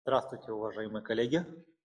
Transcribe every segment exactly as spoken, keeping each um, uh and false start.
Здравствуйте, уважаемые коллеги.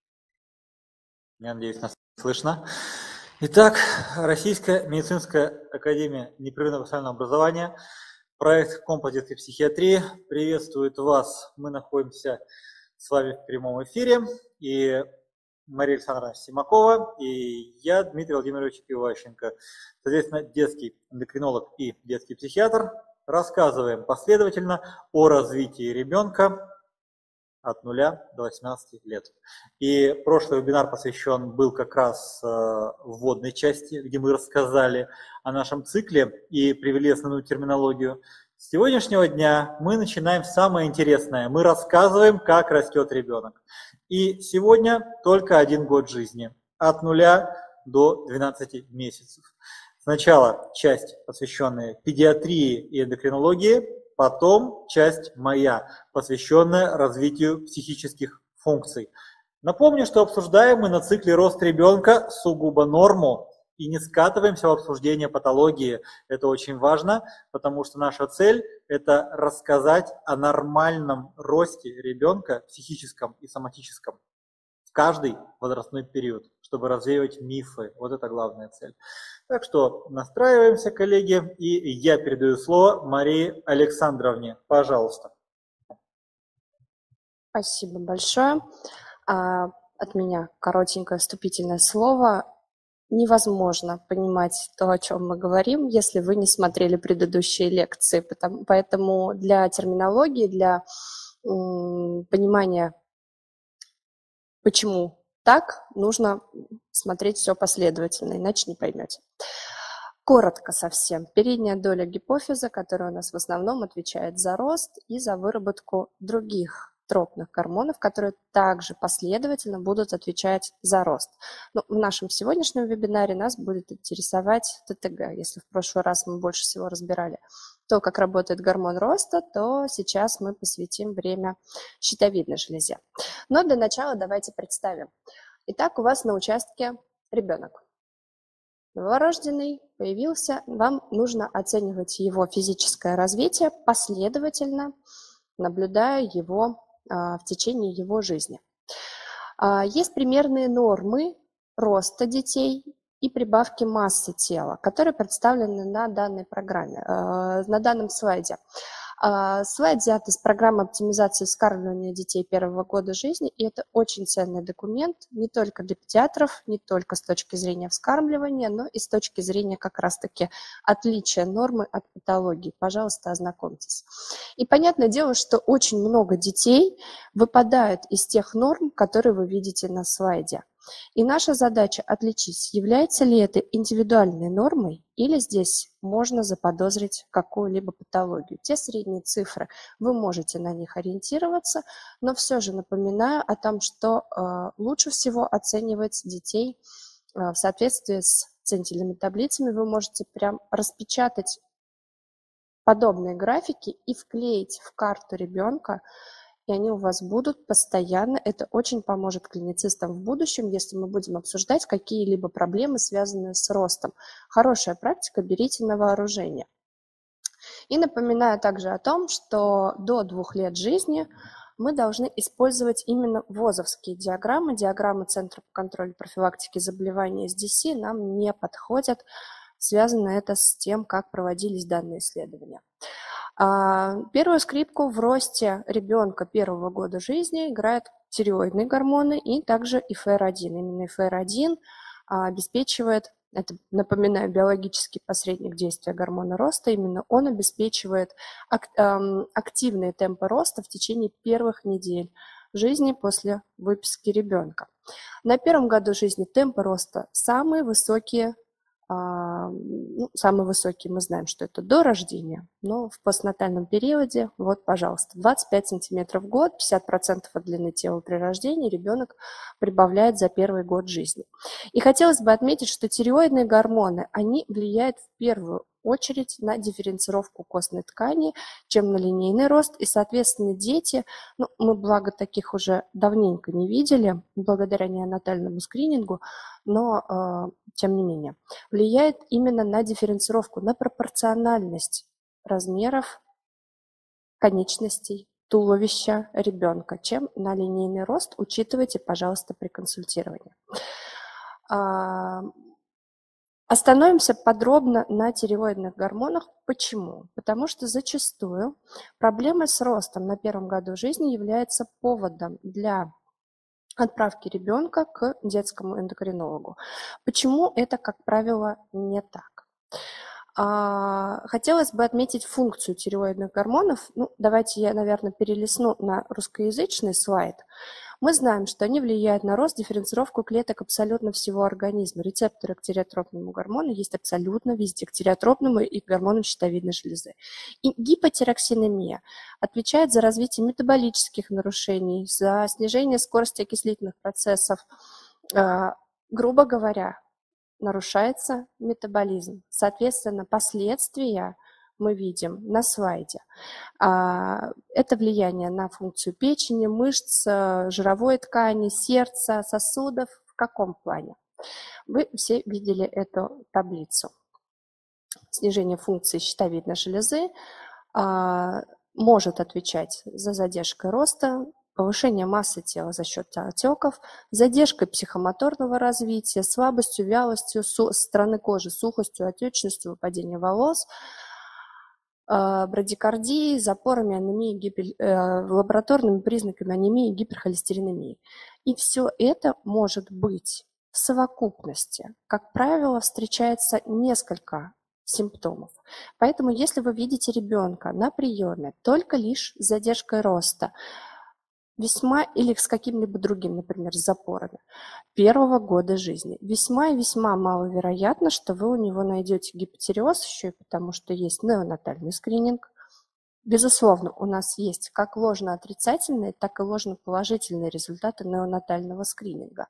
Я надеюсь, нас слышно. Итак, Российская медицинская академия непрерывного профессионального образования, проект «Компас детской психиатрии» приветствует вас. Мы находимся с вами в прямом эфире. И Мария Александровна Симакова, и я, Дмитрий Владимирович Иващенко. Соответственно, детский эндокринолог и детский психиатр. Рассказываем последовательно о развитии ребенка от нуля до восемнадцати лет. И прошлый вебинар посвящен был как раз э, вводной части, где мы рассказали о нашем цикле и привели основную терминологию. С сегодняшнего дня мы начинаем самое интересное. Мы рассказываем, как растет ребенок. И сегодня только один год жизни, от нуля до двенадцати месяцев. Сначала часть, посвященная педиатрии и эндокринологии, потом часть моя, посвященная развитию психических функций. Напомню, что обсуждаем мы на цикле «Рост ребенка» сугубо норму и не скатываемся в обсуждение патологии. Это очень важно, потому что наша цель – это рассказать о нормальном росте ребенка, психическом и соматическом, в каждый возрастной период, чтобы развеивать мифы. Вот это главная цель. Так что настраиваемся, коллеги, и я передаю слово Марии Александровне. Пожалуйста. Спасибо большое. От меня коротенькое вступительное слово. Невозможно понимать то, о чем мы говорим, если вы не смотрели предыдущие лекции. Поэтому для терминологии, для понимания, почему так, нужно смотреть все последовательно, иначе не поймете. Коротко совсем. Передняя доля гипофиза, которая у нас в основном отвечает за рост и за выработку других тропных гормонов, которые также последовательно будут отвечать за рост. Но в нашем сегодняшнем вебинаре нас будет интересовать ТТГ. Если в прошлый раз мы больше всего разбирали то, как работает гормон роста, то сейчас мы посвятим время щитовидной железе. Но для начала давайте представим. Итак, у вас на участке ребенок. Новорожденный появился, вам нужно оценивать его физическое развитие последовательно, наблюдая его а, в течение его жизни. А, есть примерные нормы роста детей и прибавки массы тела, которые представлены на данной программе, а, на данном слайде. Слайд взят из программы оптимизации вскармливания детей первого года жизни, и это очень ценный документ не только для педиатров, не только с точки зрения вскармливания, но и с точки зрения как раз-таки отличия нормы от патологии. Пожалуйста, ознакомьтесь. И понятное дело, что очень много детей выпадают из тех норм, которые вы видите на слайде. И наша задача отличить, является ли это индивидуальной нормой или здесь можно заподозрить какую-либо патологию. Те средние цифры, вы можете на них ориентироваться, но все же напоминаю о том, что э, лучше всего оценивать детей э, в соответствии с центильными таблицами. Вы можете прям распечатать подобные графики и вклеить в карту ребенка, и они у вас будут постоянно. Это очень поможет клиницистам в будущем, если мы будем обсуждать какие-либо проблемы, связанные с ростом. Хорошая практика, берите на вооружение. И напоминаю также о том, что до двух лет жизни мы должны использовать именно ВОЗовские диаграммы. Диаграммы Центра по контролю и профилактике заболеваний эс ди си нам не подходят. Связано это с тем, как проводились данные исследования. Первую скрипку в росте ребенка первого года жизни играют тиреоидные гормоны и также и эф эр один. Именно эф эр один обеспечивает, это, напоминаю, биологический посредник действия гормона роста, именно он обеспечивает активные темпы роста в течение первых недель жизни после выписки ребенка. На первом году жизни темпы роста самые высокие. Ну, самый высокий мы знаем, что это до рождения, но в постнатальном периоде, вот, пожалуйста, двадцать пять сантиметров в год, пятьдесят процентов от длины тела при рождении ребенок прибавляет за первый год жизни. И хотелось бы отметить, что тиреоидные гормоны, они влияют в первую очередь на дифференцировку костной ткани, чем на линейный рост, и, соответственно, дети, ну, мы, благо, таких уже давненько не видели, благодаря неонатальному скринингу, но, э, тем не менее, влияет именно на дифференцировку, на пропорциональность размеров конечностей туловища ребенка, чем на линейный рост. Учитывайте, пожалуйста, при консультировании. Остановимся подробно на тиреоидных гормонах. Почему? Потому что зачастую проблемы с ростом на первом году жизни являются поводом для отправки ребенка к детскому эндокринологу. Почему это, как правило, не так? Хотелось бы отметить функцию тиреоидных гормонов. Ну, давайте я, наверное, перелистну на русскоязычный слайд. Мы знаем, что они влияют на рост, дифференцировку клеток абсолютно всего организма. Рецепторы к тиреотропному гормону есть абсолютно везде, к тиреотропному и к гормонам щитовидной железы. И гипотироксинемия отвечает за развитие метаболических нарушений, за снижение скорости окислительных процессов. Грубо говоря, нарушается метаболизм. Соответственно, последствия мы видим на слайде. Это влияние на функцию печени, мышц, жировой ткани, сердца, сосудов. В каком плане? Вы все видели эту таблицу. Снижение функции щитовидной железы может отвечать за задержкой роста, повышение массы тела за счет отеков, задержкой психомоторного развития, слабостью, вялостью, стороны кожи, сухостью, отечностью, выпадением волос, брадикардией, запорами, анемией, гипер... э, лабораторными признаками анемии и гиперхолестеринемии. И все это может быть в совокупности. Как правило, встречается несколько симптомов. Поэтому, если вы видите ребенка на приеме только лишь с задержкой роста, весьма или с каким-либо другим, например, с запорами первого года жизни, весьма и весьма маловероятно, что вы у него найдете гипотиреоз, еще и потому, что есть неонатальный скрининг. Безусловно, у нас есть как ложно-отрицательные, так и ложно-положительные результаты неонатального скрининга.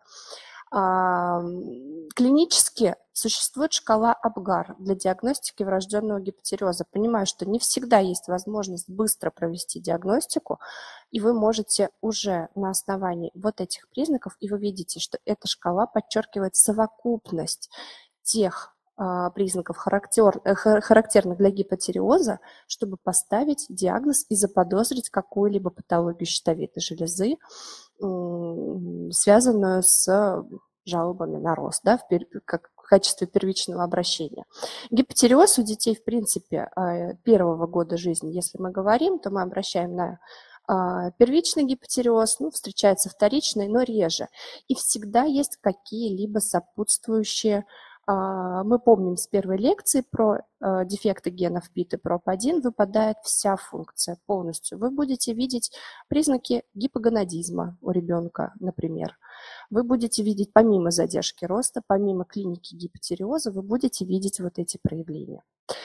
Клинически существует шкала Апгар для диагностики врожденного гипотиреоза. Понимаю, что не всегда есть возможность быстро провести диагностику, и вы можете уже на основании вот этих признаков, и вы видите, что эта шкала подчеркивает совокупность тех признаков, характер, характерных для гипотиреоза, чтобы поставить диагноз и заподозрить какую-либо патологию щитовидной железы, связанную с жалобами на рост, да, в, как в качестве первичного обращения. Гипотиреоз у детей, в принципе, первого года жизни, если мы говорим, то мы обращаем на первичный гипотиреоз, ну, встречается вторичный, но реже. И всегда есть какие-либо сопутствующие. Мы помним с первой лекции про дефекты генов пи ай ти про пэ один, выпадает вся функция полностью. Вы будете видеть признаки гипогонадизма у ребенка, например. Вы будете видеть, помимо задержки роста, помимо клиники гипотиреоза, вы будете видеть вот эти проявления.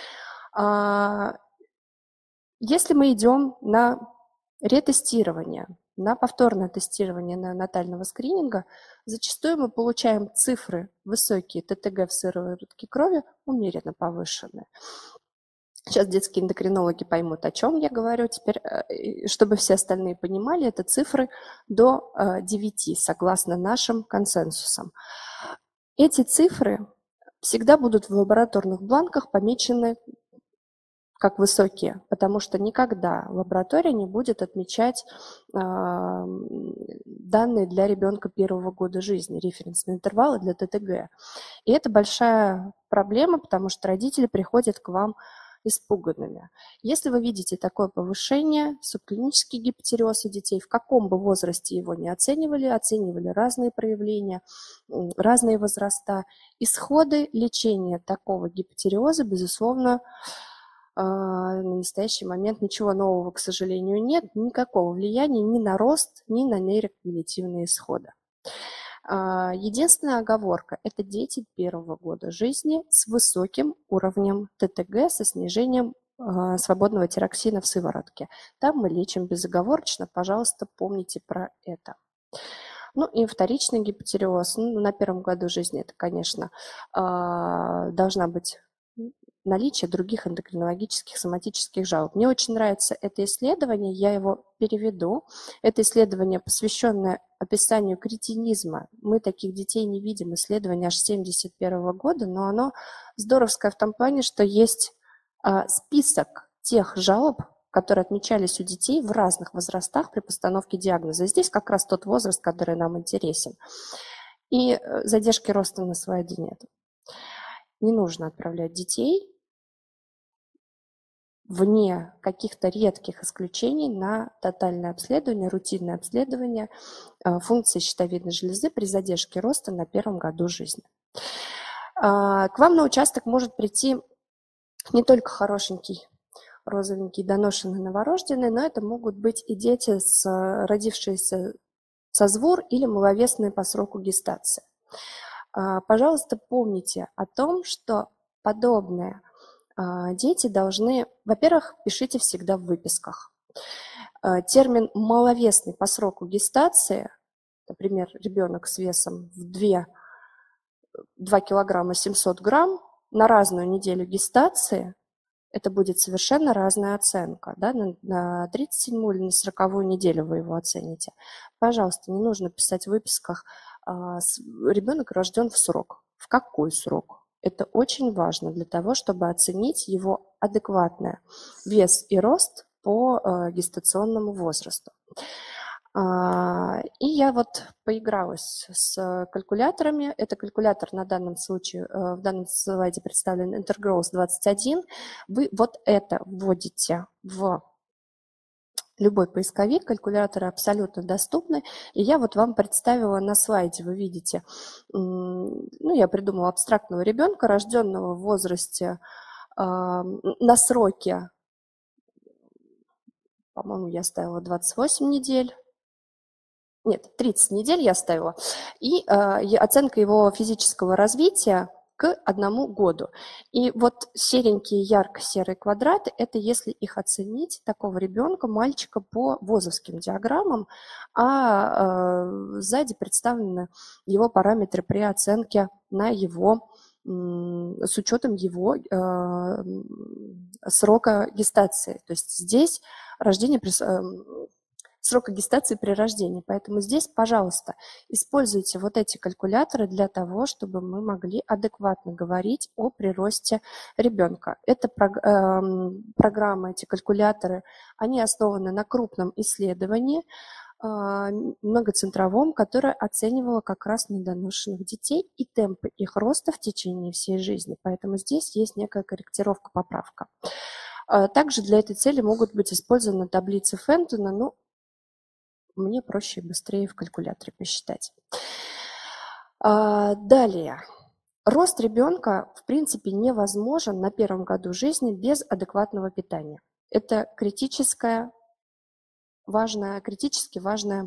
Если мы идем на ретестирование, на повторное тестирование неонатального скрининга, зачастую мы получаем цифры высокие тэ тэ гэ в сыворотке крови, умеренно повышенные. Сейчас детские эндокринологи поймут, о чем я говорю. Теперь, чтобы все остальные понимали, это цифры до девяти, согласно нашим консенсусам. Эти цифры всегда будут в лабораторных бланках помечены как высокие, потому что никогда лаборатория не будет отмечать э, данные для ребенка первого года жизни, референсные интервалы для тэ тэ гэ. И это большая проблема, потому что родители приходят к вам испуганными. Если вы видите такое повышение, субклинический гипотиреоз у детей, в каком бы возрасте его не оценивали, оценивали разные проявления, разные возраста, исходы лечения такого гипотиреоза, безусловно, на настоящий момент ничего нового, к сожалению, нет, никакого влияния ни на рост, ни на нейрокогнитивные исходы. Единственная оговорка – это дети первого года жизни с высоким уровнем тэ тэ гэ, со снижением свободного тироксина в сыворотке. Там мы лечим безоговорочно, пожалуйста, помните про это. Ну и вторичный гипотиреоз, ну, на первом году жизни это, конечно, должна быть наличие других эндокринологических соматических жалоб. Мне очень нравится это исследование, я его переведу. Это исследование, посвященное описанию кретинизма. Мы таких детей не видим, исследование аж семьдесят первого года, но оно здоровское в том плане, что есть а, список тех жалоб, которые отмечались у детей в разных возрастах при постановке диагноза. Здесь как раз тот возраст, который нам интересен. И задержки роста на слайде нет. Не нужно отправлять детей вне каких-то редких исключений на тотальное обследование, рутинное обследование функции щитовидной железы при задержке роста на первом году жизни. К вам на участок может прийти не только хорошенький, розовенький, доношенный новорожденный, но это могут быть и дети, с, родившиеся со ЗВУР или маловесные по сроку гестации. Пожалуйста, помните о том, что подобные дети должны, во-первых, пишите всегда в выписках. Термин «маловесный по сроку гестации», например, ребенок с весом в два килограмма семьсот грамм на разную неделю гестации, это будет совершенно разная оценка. Да? На тридцать седьмую или на сороковую неделю вы его оцените. Пожалуйста, не нужно писать в выписках «ребенок рожден в срок». В какой срок? Это очень важно для того, чтобы оценить его адекватный вес и рост по гестационному возрасту. И я вот поигралась с калькуляторами. Это калькулятор на данном случае, в данном слайде представлен Intergrowth двадцать один. Вы вот это вводите в любой поисковик, калькуляторы абсолютно доступны. И я вот вам представила на слайде, вы видите, ну, я придумала абстрактного ребенка, рожденного в возрасте на сроке, по-моему, я ставила двадцать восемь недель. Нет, тридцать недель я ставила, и э, оценка его физического развития к одному году. И вот серенькие ярко-серые квадраты – это если их оценить, такого ребенка, мальчика, по вузовским диаграммам, а э, сзади представлены его параметры при оценке на его, э, с учетом его э, срока гестации. То есть здесь рождение при э, срока гестации при рождении. Поэтому здесь, пожалуйста, используйте вот эти калькуляторы для того, чтобы мы могли адекватно говорить о приросте ребенка. Это программы, эти калькуляторы, они основаны на крупном исследовании, многоцентровом, которое оценивало как раз недоношенных детей и темпы их роста в течение всей жизни. Поэтому здесь есть некая корректировка, поправка. Также для этой цели могут быть использованы таблицы Фентона, ну, мне проще и быстрее в калькуляторе посчитать. Далее. Рост ребенка, в принципе, невозможен на первом году жизни без адекватного питания. Это критическое, важное, критически важное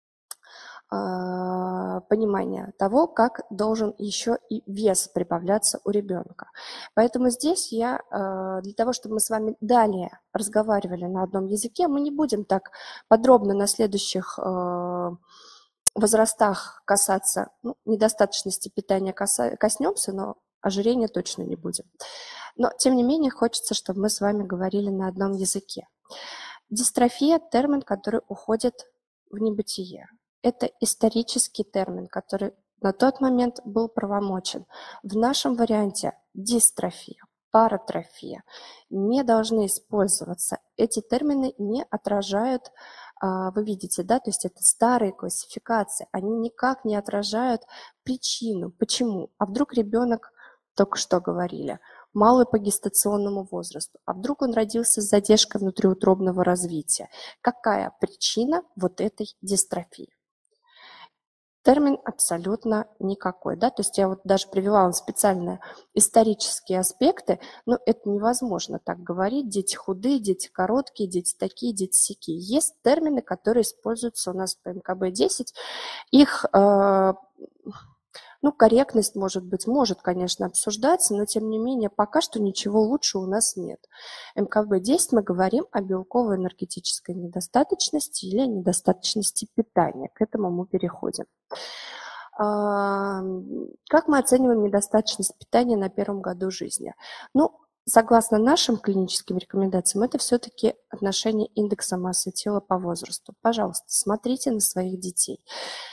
понимание того, как должен еще и вес прибавляться у ребенка. Поэтому здесь я, для того, чтобы мы с вами далее разговаривали на одном языке, мы не будем так подробно на следующих возрастах касаться, ну, недостаточности питания коснемся, но ожирения точно не будем. Но, тем не менее, хочется, чтобы мы с вами говорили на одном языке. Дистрофия – термин, который уходит в небытие. Это исторический термин, который на тот момент был правомочен. В нашем варианте дистрофия, паратрофия не должны использоваться. Эти термины не отражают, вы видите, да, то есть это старые классификации, они никак не отражают причину. Почему? А вдруг ребенок, только что говорили, малый по гестационному возрасту, а вдруг он родился с задержкой внутриутробного развития? Какая причина вот этой дистрофии? Термин абсолютно никакой, да, то есть я вот даже привела вам специальные исторические аспекты, но это невозможно так говорить, дети худые, дети короткие, дети такие, дети сякие. Есть термины, которые используются у нас по эм ка бэ десять, их, э, ну, корректность, может быть, может, конечно, обсуждаться, но, тем не менее, пока что ничего лучше у нас нет. эм ка бэ десять мы говорим о белковой энергетической недостаточности или недостаточности питания. К этому мы переходим. Как мы оцениваем недостаточность питания на первом году жизни? Ну, согласно нашим клиническим рекомендациям, это все-таки отношение индекса массы тела по возрасту. Пожалуйста, смотрите на своих детей.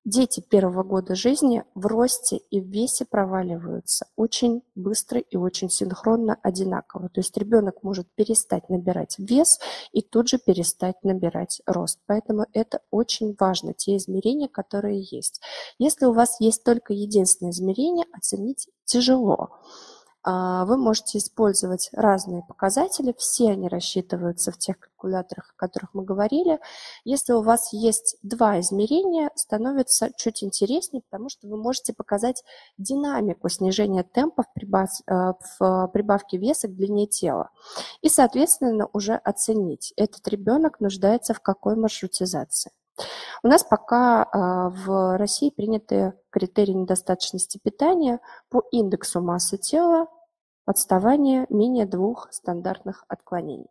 Дети первого года жизни в росте и в весе проваливаются очень быстро и очень синхронно одинаково. То есть ребенок может перестать набирать вес и тут же перестать набирать рост. Поэтому это очень важно, те измерения, которые есть. Если у вас есть только единственное измерение, оценить тяжело. Вы можете использовать разные показатели, все они рассчитываются в тех калькуляторах, о которых мы говорили. Если у вас есть два измерения, становится чуть интереснее, потому что вы можете показать динамику снижения темпа в, прибав... в прибавке веса к длине тела. И, соответственно, уже оценить, этот ребенок нуждается в какой маршрутизации. У нас пока в России приняты критерии недостаточности питания по индексу массы тела, отставание менее двух стандартных отклонений.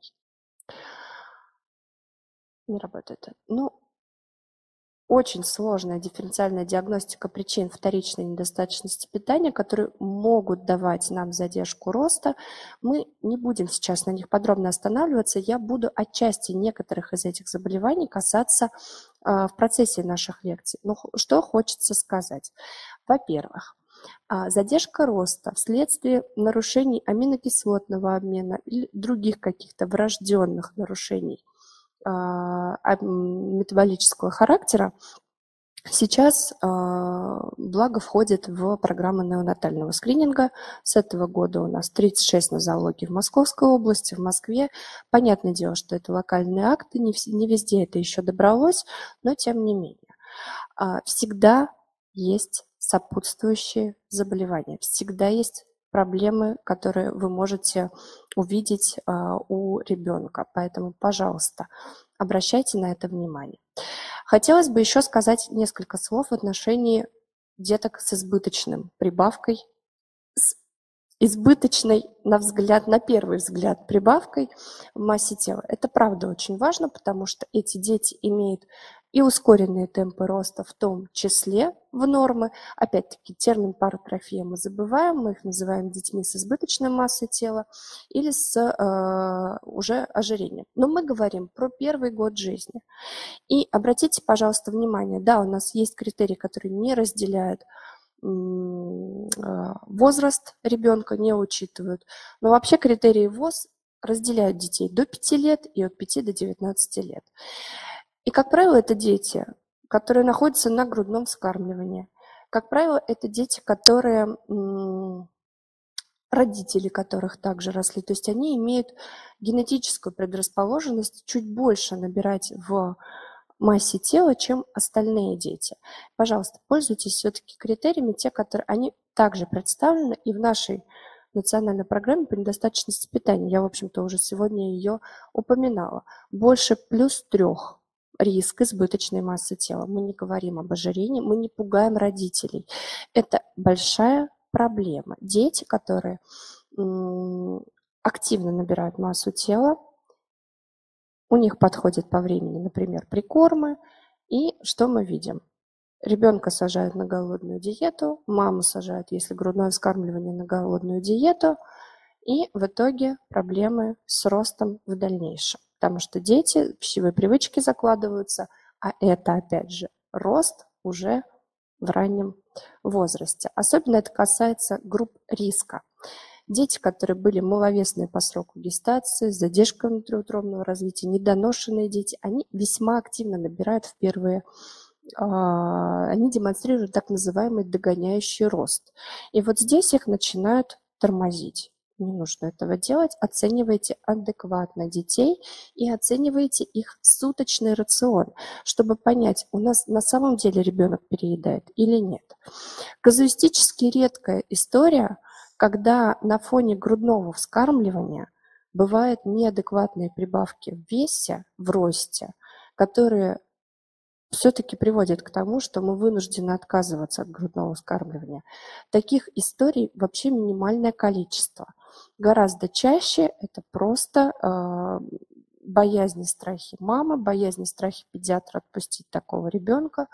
Не работает. Ну, очень сложная дифференциальная диагностика причин вторичной недостаточности питания, которые могут давать нам задержку роста. Мы не будем сейчас на них подробно останавливаться. Я буду отчасти некоторых из этих заболеваний касаться а, в процессе наших лекций. Но что хочется сказать? Во-первых, задержка роста вследствие нарушений аминокислотного обмена или других каких-то врожденных нарушений метаболического характера сейчас, благо, входит в программу неонатального скрининга. С этого года у нас тридцать шесть нозологий в Московской области, в Москве. Понятное дело, что это локальные акты, не везде это еще добралось, но тем не менее. Всегда есть сопутствующие заболевания, всегда есть проблемы, которые вы можете увидеть а, у ребенка. Поэтому, пожалуйста, обращайте на это внимание. Хотелось бы еще сказать несколько слов в отношении деток с избыточным прибавкой, с избыточной, на взгляд, на первый взгляд, прибавкой в массе тела. Это правда очень важно, потому что эти дети имеют и ускоренные темпы роста, в том числе в нормы. Опять-таки, термин паратрофия мы забываем, мы их называем детьми с избыточной массой тела или с э, уже ожирением. Но мы говорим про первый год жизни. И обратите, пожалуйста, внимание, да, у нас есть критерии, которые не разделяют возраст ребенка, не учитывают. Но вообще критерии ВОЗ разделяют детей до пяти лет и от пяти до девятнадцати лет. И, как правило, это дети, которые находятся на грудном вскармливании. Как правило, это дети, которые, родители которых также росли. То есть они имеют генетическую предрасположенность чуть больше набирать в массе тела, чем остальные дети. Пожалуйста, пользуйтесь все-таки критериями, те, которые они также представлены и в нашей национальной программе по недостаточности питания. Я, в общем-то, уже сегодня ее упоминала. Больше плюс трех риск избыточной массы тела. Мы не говорим об ожирении, мы не пугаем родителей. Это большая проблема. Дети, которые активно набирают массу тела, у них подходит по времени, например, прикормы. И что мы видим? Ребенка сажают на голодную диету, маму сажают, если грудное вскармливание, на голодную диету. И в итоге проблемы с ростом в дальнейшем. Потому что дети, пищевые привычки закладываются, а это, опять же, рост уже в раннем возрасте. Особенно это касается групп риска. Дети, которые были маловесные по сроку гестации, с задержкой внутриутробного развития, недоношенные дети, они весьма активно набирают в первые, они демонстрируют так называемый догоняющий рост. И вот здесь их начинают тормозить. Не нужно этого делать. Оценивайте адекватно детей и оценивайте их суточный рацион, чтобы понять, у нас на самом деле ребенок переедает или нет. Казуистически редкая история, когда на фоне грудного вскармливания бывают неадекватные прибавки в весе, в росте, которые все-таки приводят к тому, что мы вынуждены отказываться от грудного вскармливания. Таких историй вообще минимальное количество. Гораздо чаще это просто э, боязнь и страхи мамы, боязнь и страхи педиатра отпустить такого ребенка.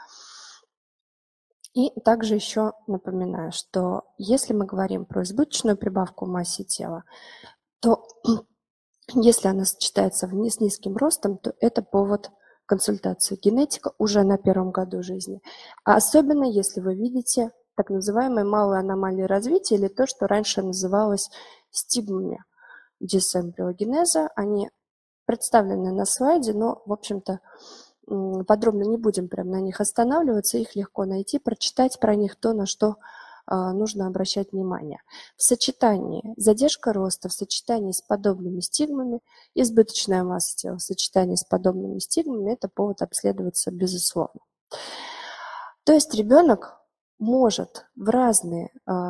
И также еще напоминаю, что если мы говорим про избыточную прибавку в массе тела, то если она сочетается с низким ростом, то это повод консультацию генетика уже на первом году жизни. А особенно, если вы видите так называемые малые аномалии развития или то, что раньше называлось стигмами дисэмбриогенеза. Они представлены на слайде, но, в общем-то, подробно не будем прям на них останавливаться. Их легко найти, прочитать про них то, на что нужно обращать внимание. В сочетании задержка роста, в сочетании с подобными стигмами, избыточная масса тела в сочетании с подобными стигмами – это повод обследоваться безусловно. То есть ребенок может в разные,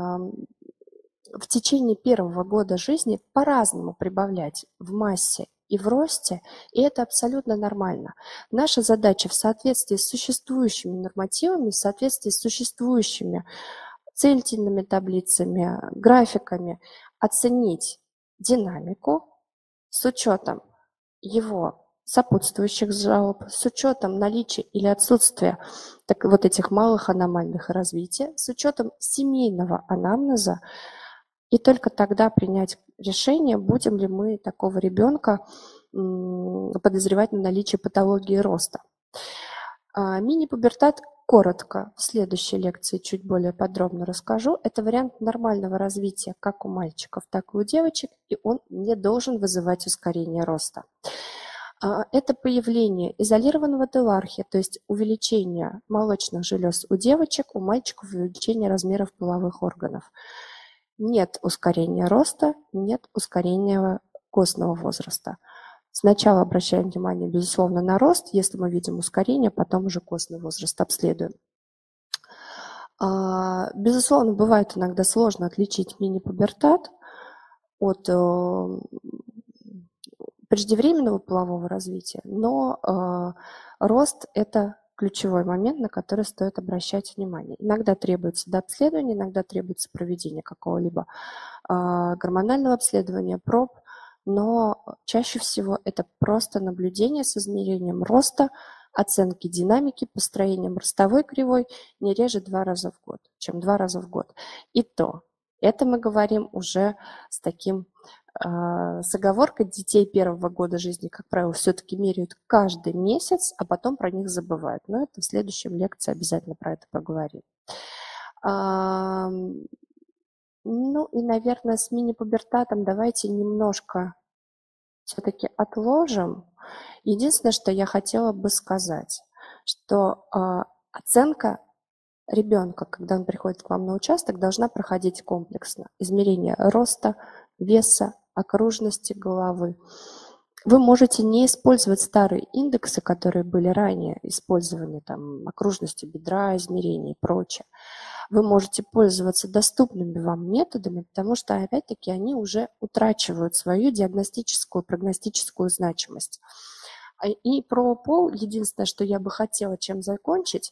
в течение первого года жизни по-разному прибавлять в массе и в росте, и это абсолютно нормально. Наша задача в соответствии с существующими нормативами, в соответствии с существующими целительными таблицами, графиками оценить динамику с учетом его сопутствующих жалоб, с учетом наличия или отсутствия так, вот этих малых аномальных развития, с учетом семейного анамнеза, и только тогда принять решение, будем ли мы такого ребенка подозревать на наличие патологии роста. Мини-пубертат коротко в следующей лекции чуть более подробно расскажу. Это вариант нормального развития как у мальчиков, так и у девочек, и он не должен вызывать ускорение роста. Это появление изолированного телархия, то есть увеличение молочных желез у девочек, у мальчиков увеличение размеров половых органов. Нет ускорения роста, нет ускорения костного возраста. Сначала обращаем внимание, безусловно, на рост. Если мы видим ускорение, потом уже костный возраст обследуем. Безусловно, бывает иногда сложно отличить мини-пубертат от преждевременного полового развития, но рост – это ключевой момент, на который стоит обращать внимание. Иногда требуется дообследование, иногда требуется проведение какого-либо гормонального обследования, проб, но чаще всего это просто наблюдение с измерением роста, оценки динамики, построением ростовой кривой не реже два раза в год, чем два раза в год. И то, это мы говорим уже с таким, э, с оговоркой детей первого года жизни, как правило, все-таки меряют каждый месяц, а потом про них забывают. Но это в следующем лекции обязательно про это поговорим. А, ну и, наверное, с мини-пубертатом давайте немножко все-таки отложим. Единственное, что я хотела бы сказать, что э, оценка ребенка, когда он приходит к вам на участок, должна проходить комплексно. Измерение роста, веса, окружности головы. Вы можете не использовать старые индексы, которые были ранее использованы, там, окружности бедра, измерения и прочее. Вы можете пользоваться доступными вам методами, потому что, опять-таки, они уже утрачивают свою диагностическую, прогностическую значимость. И про пол, единственное, что я бы хотела чем закончить,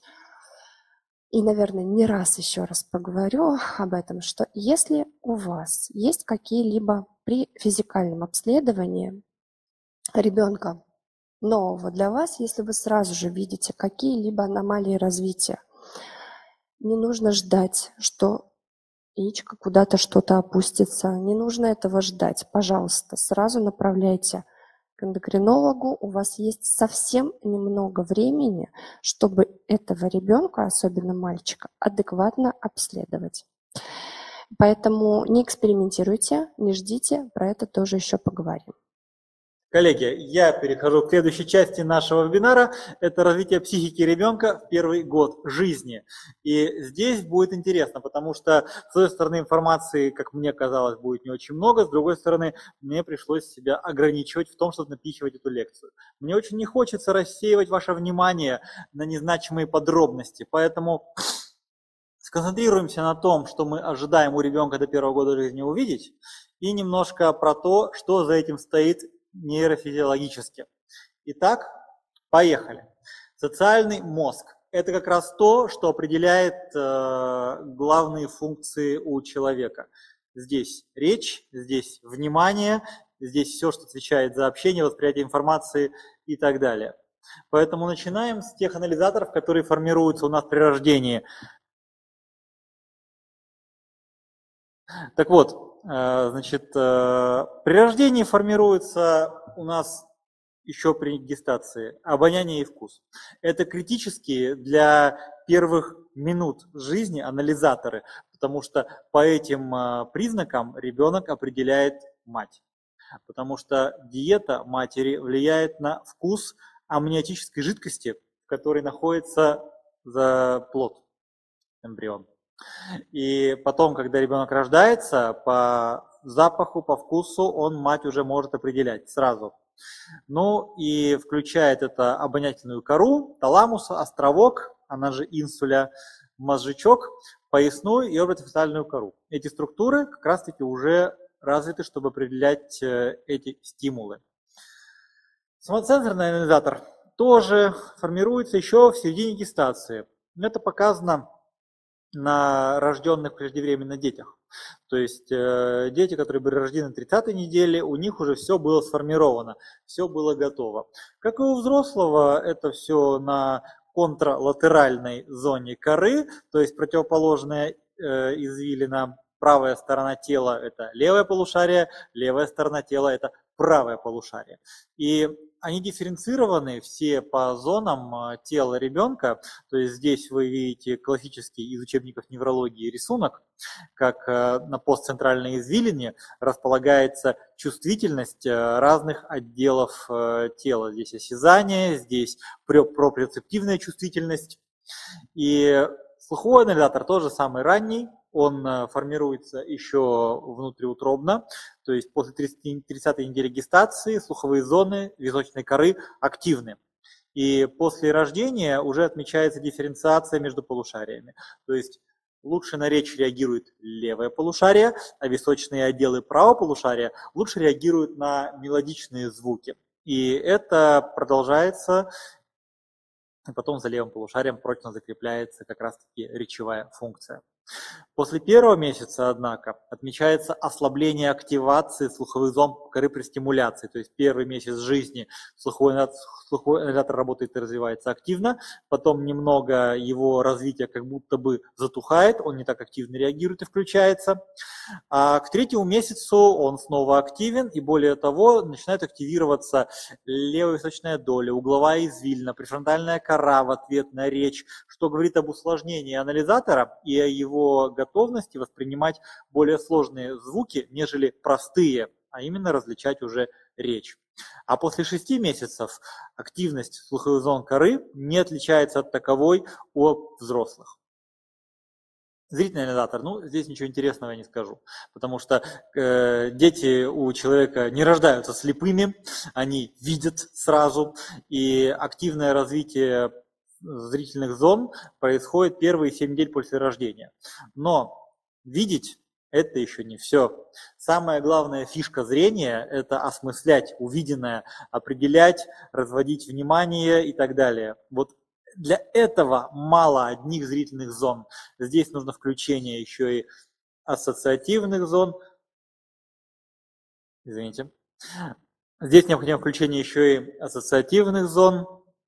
и, наверное, не раз еще раз поговорю об этом, что если у вас есть какие-либо при физикальном обследовании ребенка нового для вас, если вы сразу же видите какие-либо аномалии развития, не нужно ждать, что яичко куда-то что-то опустится. Не нужно этого ждать. Пожалуйста, сразу направляйте к эндокринологу. У вас есть совсем немного времени, чтобы этого ребенка, особенно мальчика, адекватно обследовать. Поэтому не экспериментируйте, не ждите, про это тоже еще поговорим. Коллеги, я перехожу к следующей части нашего вебинара. Это развитие психики ребенка в первый год жизни. И здесь будет интересно, потому что, с одной стороны, информации, как мне казалось, будет не очень много, с другой стороны, мне пришлось себя ограничивать в том, чтобы напихивать эту лекцию. Мне очень не хочется рассеивать ваше внимание на незначимые подробности, поэтому сконцентрируемся на том, что мы ожидаем у ребенка до первого года жизни увидеть, и немножко про то, что за этим стоит нейрофизиологически. Итак, поехали. Социальный мозг – это как раз то, что определяет э, главные функции у человека. Здесь речь, здесь внимание, здесь все, что отвечает за общение, восприятие информации и так далее. Поэтому начинаем с тех анализаторов, которые формируются у нас при рождении. Так вот, значит, при рождении формируется у нас еще при гестации? Обоняние и вкус. Это критические для первых минут жизни анализаторы, потому что по этим признакам ребенок определяет мать. Потому что диета матери влияет на вкус амниотической жидкости, в которой находится за плод, эмбрион. И потом, когда ребенок рождается, по запаху, по вкусу он мать уже может определять сразу. Ну и включает это обонятельную кору, таламус, островок, она же инсуля, мозжечок, поясную и орбитофетальную кору. Эти структуры как раз-таки уже развиты, чтобы определять эти стимулы. Самоцензорный анализатор тоже формируется еще в середине гестации. Это показано на рожденных преждевременно детях. То есть э, дети, которые были рождены на тридцатой неделе, у них уже все было сформировано, все было готово. Как и у взрослого, это все на контралатеральной зоне коры, то есть противоположная э, извилина. Правая сторона тела – это левое полушарие, левая сторона тела – это правое полушарие. И они дифференцированы все по зонам тела ребенка. То есть здесь вы видите классический из учебников неврологии рисунок, как на постцентральной извилине располагается чувствительность разных отделов тела. Здесь осязание, здесь проприоцептивная чувствительность. И слуховой анализатор тоже самый ранний. Он формируется еще внутриутробно, то есть после тридцатой недели гестации слуховые зоны височной коры активны. И после рождения уже отмечается дифференциация между полушариями. То есть лучше на речь реагирует левое полушарие, а височные отделы правого полушария лучше реагируют на мелодичные звуки. И это продолжается, и потом за левым полушарием прочно закрепляется как раз-таки речевая функция. После первого месяца, однако, отмечается ослабление активации слуховых зон коры при стимуляции. То есть первый месяц жизни слуховой анализатор работает и развивается активно, потом немного его развитие как будто бы затухает, он не так активно реагирует и включается. А к третьему месяцу он снова активен, и более того, начинает активироваться левая височная доля, угловая извилина, префронтальная кора в ответ на речь, что говорит об усложнении анализатора и о его готовности воспринимать более сложные звуки, нежели простые, а именно различать уже речь. А после шести месяцев активность слуховых зон коры не отличается от таковой у взрослых. Зрительный анализатор, ну, здесь ничего интересного я не скажу, потому что э, дети у человека не рождаются слепыми, они видят сразу, и активное развитие зрительных зон происходит первые семь недель после рождения. Но видеть это еще не все. Самая главная фишка зрения – это осмыслять увиденное, определять, разводить внимание и так далее. Вот для этого мало одних зрительных зон. Здесь нужно включение еще и ассоциативных зон. Извините. Здесь необходимо включение еще и ассоциативных зон.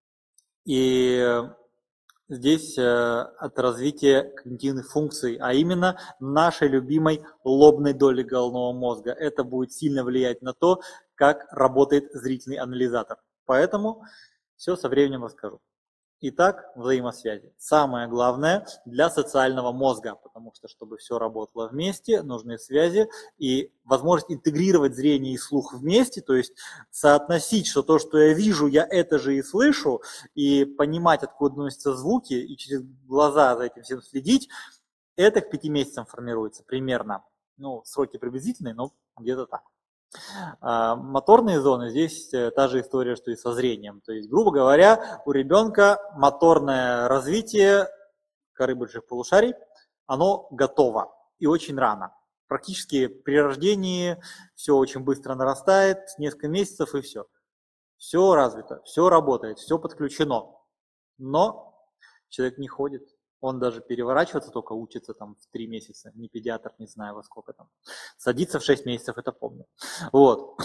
И здесь от развития когнитивных функций, а именно нашей любимой лобной доли головного мозга. Это будет сильно влиять на то, как работает зрительный анализатор. Поэтому все со временем расскажу. Итак, взаимосвязи. Самое главное для социального мозга, потому что, чтобы все работало вместе, нужны связи и возможность интегрировать зрение и слух вместе, то есть соотносить, что то, что я вижу, я это же и слышу, и понимать, откуда доносятся звуки, и через глаза за этим всем следить, это к пяти месяцам формируется примерно. Ну, сроки приблизительные, но где-то так. Моторные зоны, здесь та же история, что и со зрением. То есть, грубо говоря, у ребенка моторное развитие коры больших полушарий, оно готово и очень рано. Практически при рождении все очень быстро нарастает, несколько месяцев и все. Все развито, все работает, все подключено. Но человек не ходит. Он даже переворачиваться только учится там в три месяца, не педиатр, не знаю во сколько там. Садится в шесть месяцев, это помню. Вот.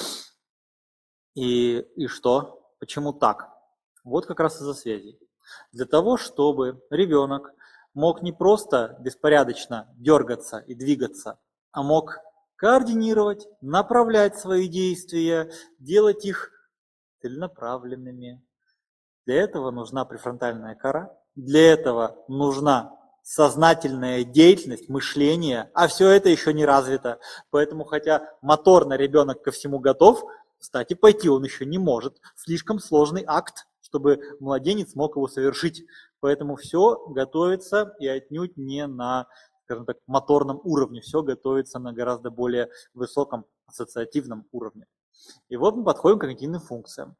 И, и что? Почему так? Вот как раз из-за связей. Для того, чтобы ребенок мог не просто беспорядочно дергаться и двигаться, а мог координировать, направлять свои действия, делать их целенаправленными. Для этого нужна префронтальная кора, для этого нужна сознательная деятельность, мышление, а все это еще не развито. Поэтому, хотя моторно ребенок ко всему готов, кстати, пойти он еще не может. Слишком сложный акт, чтобы младенец мог его совершить. Поэтому все готовится и отнюдь не на, скажем так, моторном уровне, все готовится на гораздо более высоком ассоциативном уровне. И вот мы подходим к когнитивным функциям.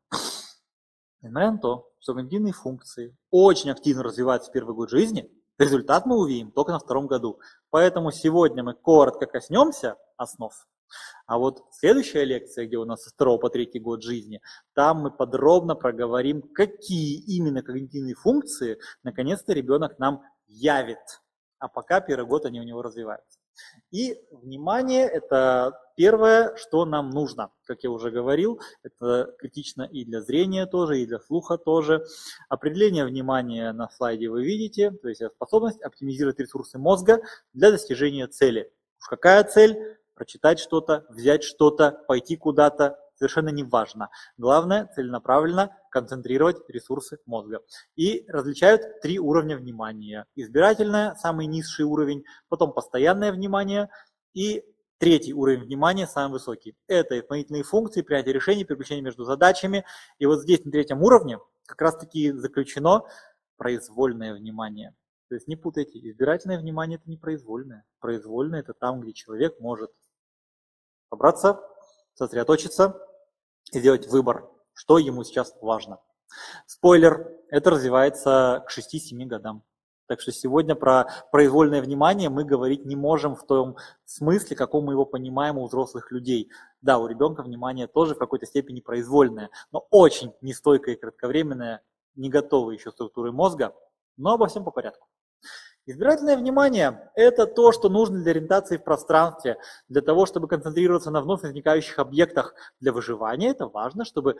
Несмотря на то, что когнитивные функции очень активно развиваются в первый год жизни, результат мы увидим только на втором году. Поэтому сегодня мы коротко коснемся основ. А вот следующая лекция, где у нас со второго по третий год жизни, там мы подробно проговорим, какие именно когнитивные функции наконец-то ребенок нам явит. А пока первый год они у него развиваются. И внимание – это первое, что нам нужно. Как я уже говорил, это критично и для зрения тоже, и для слуха тоже. Определение внимания на слайде вы видите, то есть способность оптимизировать ресурсы мозга для достижения цели. Уж какая цель? Прочитать что-то, взять что-то, пойти куда-то, совершенно не важно. Главное, целенаправленно концентрировать ресурсы мозга. И различают три уровня внимания. Избирательное, самый низший уровень, потом постоянное внимание и третий уровень внимания, самый высокий. Это исполнительные функции, принятие решений, переключение между задачами. И вот здесь на третьем уровне как раз-таки заключено произвольное внимание. То есть не путайте, избирательное внимание – это не произвольное. Произвольное – это там, где человек может собраться, сосредоточиться и сделать выбор, что ему сейчас важно. Спойлер, это развивается к шести-семи годам. Так что сегодня про произвольное внимание мы говорить не можем в том смысле, каком мы его понимаем у взрослых людей. Да, у ребенка внимание тоже в какой-то степени произвольное, но очень нестойкое и кратковременное, не готовые еще структуры мозга, но обо всем по порядку. Избирательное внимание – это то, что нужно для ориентации в пространстве, для того, чтобы концентрироваться на вновь возникающих объектах. Для выживания это важно, чтобы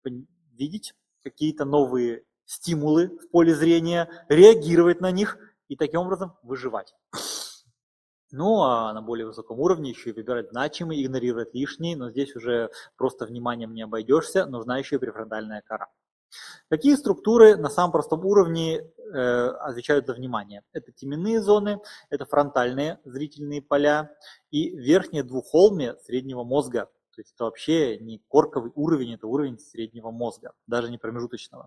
видеть какие-то новые стимулы в поле зрения, реагировать на них и таким образом выживать. Ну, а на более высоком уровне еще и выбирать значимые, игнорировать лишние, но здесь уже просто вниманием не обойдешься, нужна еще и префронтальная кора. Какие структуры на самом простом уровне э, отвечают за внимание? Это теменные зоны, это фронтальные зрительные поля и верхние двуххолмья среднего мозга. То есть это вообще не корковый уровень, это уровень среднего мозга, даже не промежуточного.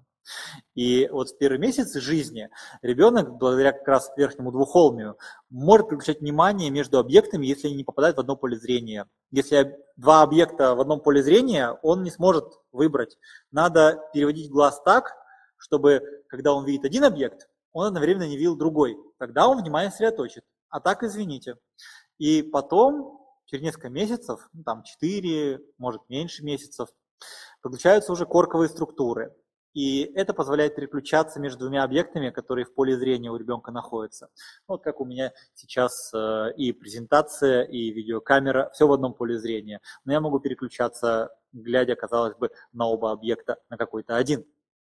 И вот в первые месяцы жизни ребенок, благодаря как раз верхнему двуххолмию, может переключать внимание между объектами, если они не попадают в одно поле зрения. Если два объекта в одном поле зрения, он не сможет выбрать. Надо переводить глаз так, чтобы, когда он видит один объект, он одновременно не видел другой. Тогда он внимание сосредоточит. А так, извините. И потом, через несколько месяцев, ну, там четыре, может меньше месяцев, подключаются уже корковые структуры. И это позволяет переключаться между двумя объектами, которые в поле зрения у ребенка находятся. Вот как у меня сейчас э, и презентация, и видеокамера, все в одном поле зрения. Но я могу переключаться, глядя, казалось бы, на оба объекта, на какой-то один.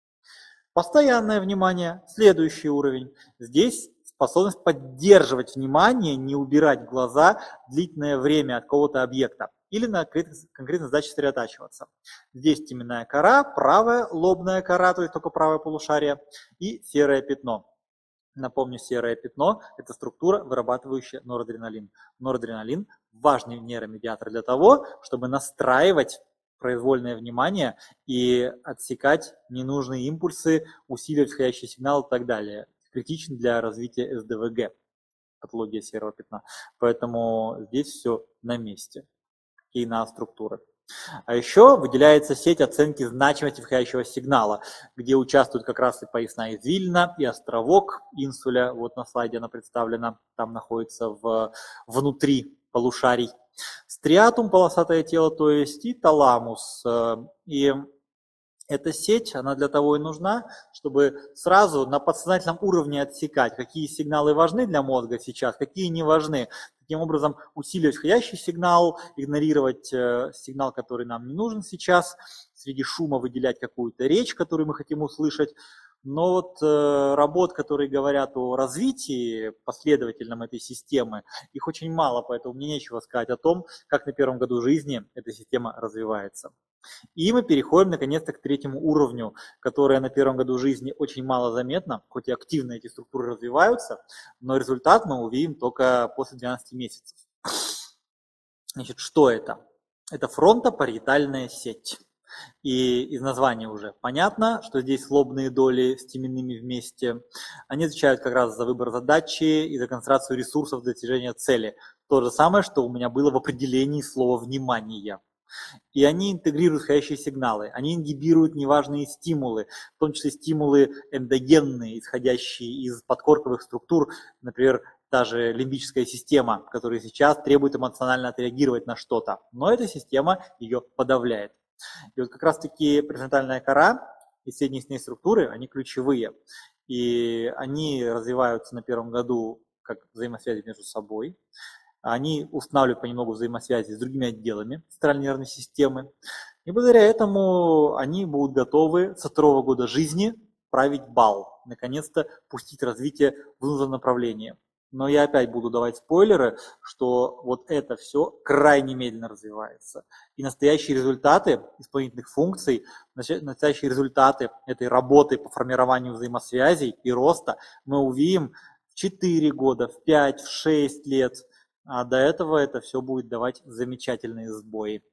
Постоянное внимание, следующий уровень. Здесь способность поддерживать внимание, не убирать глаза длительное время от какого-то объекта или на конкретной задаче сосредотачиваться. Здесь теменная кора, правая лобная кора, то есть только правое полушарие, и серое пятно. Напомню, серое пятно – это структура, вырабатывающая норадреналин. Норадреналин – важный нейромедиатор для того, чтобы настраивать произвольное внимание и отсекать ненужные импульсы, усиливать входящий сигнал и так далее. Критичен для развития эс дэ вэ гэ, патология серого пятна. Поэтому здесь все на месте. И на структуры. А еще выделяется сеть оценки значимости входящего сигнала, где участвуют как раз и поясная извилина, и островок инсуля. Вот на слайде она представлена, там находится в, внутри полушарий. Стриатум, полосатое тело, то есть, и таламус. И эта сеть, она для того и нужна, чтобы сразу на подсознательном уровне отсекать, какие сигналы важны для мозга сейчас, какие не важны. Таким образом, усиливать входящий сигнал, игнорировать э, сигнал, который нам не нужен сейчас, среди шума выделять какую-то речь, которую мы хотим услышать. Но вот э, работ, которые говорят о развитии последовательном этой системы, их очень мало, поэтому мне нечего сказать о том, как на первом году жизни эта система развивается. И мы переходим наконец-то к третьему уровню, которое на первом году жизни очень мало заметно, хоть и активно эти структуры развиваются, но результат мы увидим только после двенадцати месяцев. Значит, что это? Это фронтопариетальная сеть. И из названия уже понятно, что здесь лобные доли с теменными вместе. Они отвечают как раз за выбор задачи и за концентрацию ресурсов для достижения цели. То же самое, что у меня было в определении слова «внимание». И они интегрируют входящие сигналы, они ингибируют неважные стимулы, в том числе стимулы эндогенные, исходящие из подкорковых структур, например, та же лимбическая система, которая сейчас требует эмоционально отреагировать на что-то, но эта система ее подавляет. И вот как раз-таки префронтальная кора и средние с ней структуры, они ключевые, и они развиваются на первом году как взаимосвязи между собой. Они устанавливают понемногу взаимосвязи с другими отделами центральной нервной системы. И благодаря этому они будут готовы со второго года жизни править бал, наконец-то пустить развитие в нужном направлении. Но я опять буду давать спойлеры, что вот это все крайне медленно развивается. И настоящие результаты исполнительных функций, настоящие результаты этой работы по формированию взаимосвязей и роста мы увидим в четыре года, в пять, в шесть лет. А до этого это все будет давать замечательные сбои.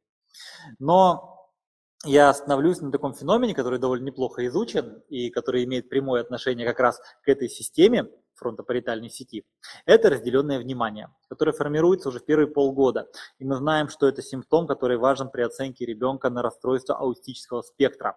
Но я остановлюсь на таком феномене, который довольно неплохо изучен и который имеет прямое отношение как раз к этой системе фронтопариетальной сети. Это разделенное внимание, которое формируется уже в первые полгода. И мы знаем, что это симптом, который важен при оценке ребенка на расстройство аутистического спектра.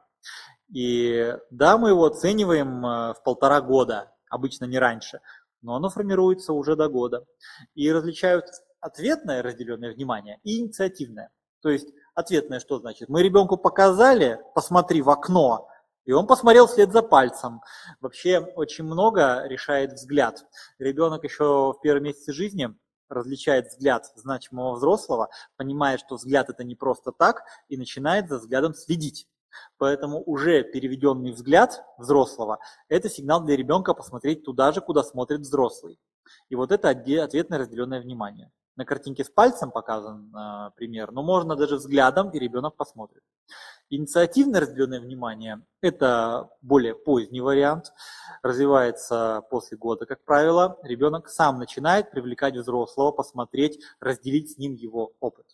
И да, мы его оцениваем в полтора года, обычно не раньше, но оно формируется уже до года. И различают ответное разделенное внимание и инициативное. То есть ответное что значит? Мы ребенку показали, посмотри в окно, и он посмотрел вслед за пальцем. Вообще очень много решает взгляд. Ребенок еще в первые месяцы жизни различает взгляд значимого взрослого, понимает, что взгляд это не просто так, и начинает за взглядом следить. Поэтому уже переведенный взгляд взрослого – это сигнал для ребенка посмотреть туда же, куда смотрит взрослый. И вот это ответное разделенное внимание. На картинке с пальцем показан э, пример, но можно даже взглядом, и ребенок посмотрит. Инициативное разделенное внимание – это более поздний вариант, развивается после года, как правило. Ребенок сам начинает привлекать взрослого, посмотреть, разделить с ним его опыт.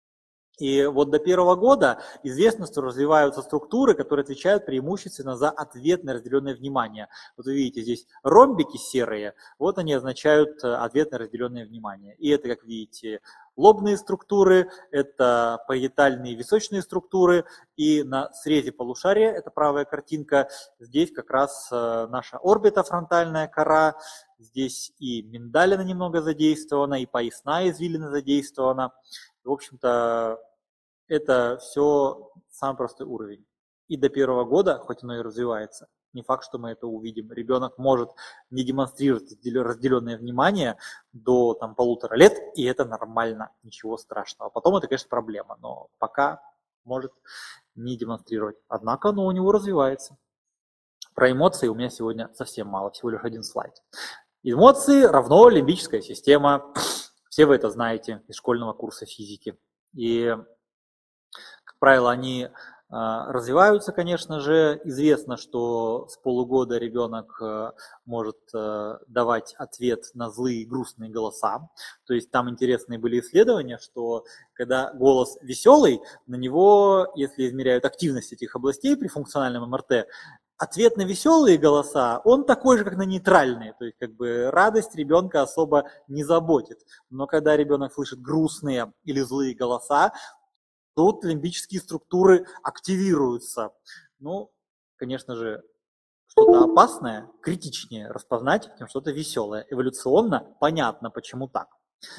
И вот до первого года известно, что развиваются структуры, которые отвечают преимущественно за ответное разделенное внимание. Вот вы видите здесь ромбики серые, вот они означают ответное разделенное внимание. И это, как видите, лобные структуры, это париетальные височные структуры, и на срезе полушария, это правая картинка, здесь как раз наша орбита, фронтальная кора, здесь и миндалина немного задействована, и поясная извилина задействована. В общем-то, это все самый простой уровень. И до первого года, хоть оно и развивается, не факт, что мы это увидим. Ребенок может не демонстрировать разделенное внимание до там, полутора лет, и это нормально, ничего страшного. Потом это, конечно, проблема, но пока может не демонстрировать. Однако оно у него развивается. Про эмоции у меня сегодня совсем мало, всего лишь один слайд. Эмоции равно лимбическая система. Все вы это знаете из школьного курса физики. И, как правило, они э, развиваются, конечно же. Известно, что с полугода ребенок э, может э, давать ответ на злые и грустные голоса. То есть там интересные были исследования, что когда голос веселый, на него, если измеряют активность этих областей при функциональном эм эр тэ, ответ на веселые голоса, он такой же, как на нейтральные, то есть как бы радость ребенка особо не заботит. Но когда ребенок слышит грустные или злые голоса, тут лимбические структуры активируются. Ну, конечно же, что-то опасное, критичнее распознать, чем что-то веселое. Эволюционно понятно, почему так.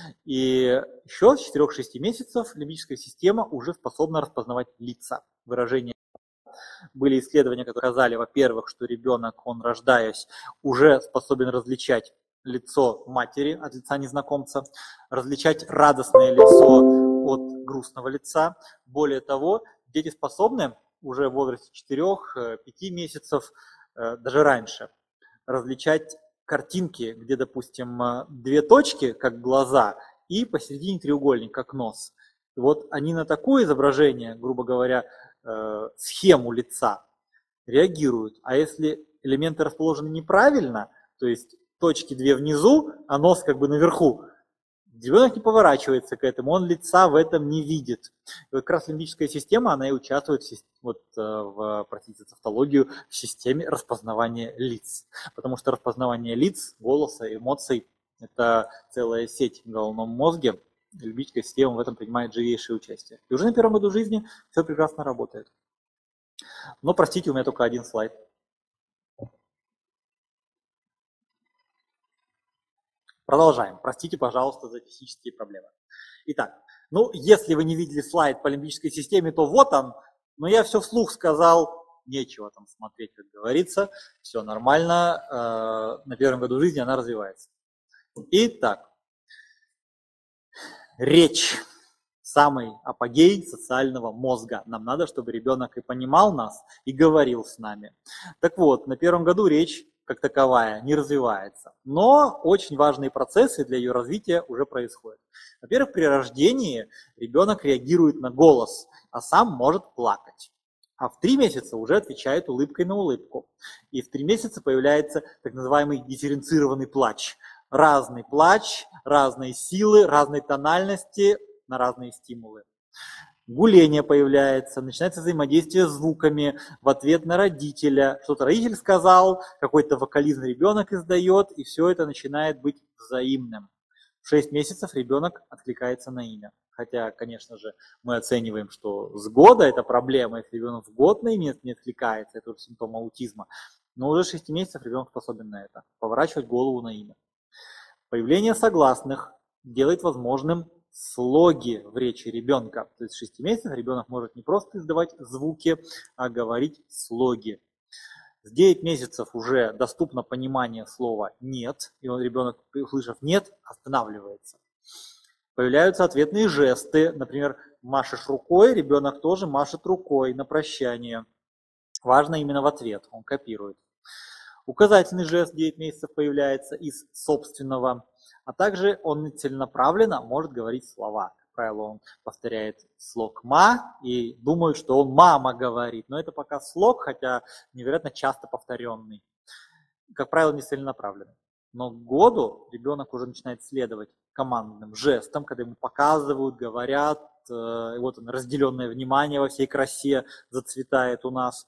И еще с четырёх-шести месяцев лимбическая система уже способна распознавать лица, выражения. Были исследования, которые показали, во-первых, что ребенок, он рождаясь, уже способен различать лицо матери от лица незнакомца, различать радостное лицо от грустного лица. Более того, дети способны уже в возрасте четырёх-пяти месяцев даже раньше, различать картинки, где, допустим, две точки, как глаза, и посередине треугольник, как нос. И вот они на такое изображение, грубо говоря, схему лица реагируют. А если элементы расположены неправильно, то есть точки две внизу, а нос как бы наверху, ребенок не поворачивается к этому, он лица в этом не видит. И вот как раз лимбическая система, она и участвует в, вот, в, простите, тавтологию, в системе распознавания лиц. Потому что распознавание лиц, голоса, эмоций – это целая сеть в головном мозге. Лимбическая система в этом принимает живейшее участие. И уже на первом году жизни все прекрасно работает. Но, простите, у меня только один слайд. Продолжаем. Простите, пожалуйста, за технические проблемы. Итак, ну, если вы не видели слайд по лимбической системе, то вот он. Но я все вслух сказал, нечего там смотреть, как говорится. Все нормально. На первом году жизни она развивается. Итак, речь. Самый апогей социального мозга. Нам надо, чтобы ребенок и понимал нас, и говорил с нами. Так вот, на первом году речь как таковая не развивается. Но очень важные процессы для ее развития уже происходят. Во-первых, при рождении ребенок реагирует на голос, а сам может плакать. А в три месяца уже отвечает улыбкой на улыбку. И в три месяца появляется так называемый дифференцированный плач. Разный плач, разные силы, разной тональности на разные стимулы. Гуление появляется, начинается взаимодействие с звуками в ответ на родителя. Что-то родитель сказал, какой-то вокализм ребенок издает, и все это начинает быть взаимным. В шесть месяцев ребенок откликается на имя. Хотя, конечно же, мы оцениваем, что с года это проблема, если ребенок в год на имя не откликается, это уже симптом аутизма. Но уже с шести месяцев ребенок способен на это, поворачивать голову на имя. Появление согласных делает возможным слоги в речи ребенка. То есть с шести месяцев ребенок может не просто издавать звуки, а говорить слоги. С девяти месяцев уже доступно понимание слова «нет», и он, ребенок, услышав «нет», останавливается. Появляются ответные жесты, например, машешь рукой, ребенок тоже машет рукой на прощание. Важно именно в ответ, он копирует. Указательный жест в девять месяцев появляется из собственного, а также он целенаправленно может говорить слова. Как правило, он повторяет слог «ма» и думает, что он «мама» говорит. Но это пока слог, хотя невероятно часто повторенный. Как правило, не целенаправленный. Но к году ребенок уже начинает следовать командным жестам, когда ему показывают, говорят, и вот он, разделенное внимание во всей красе зацветает у нас.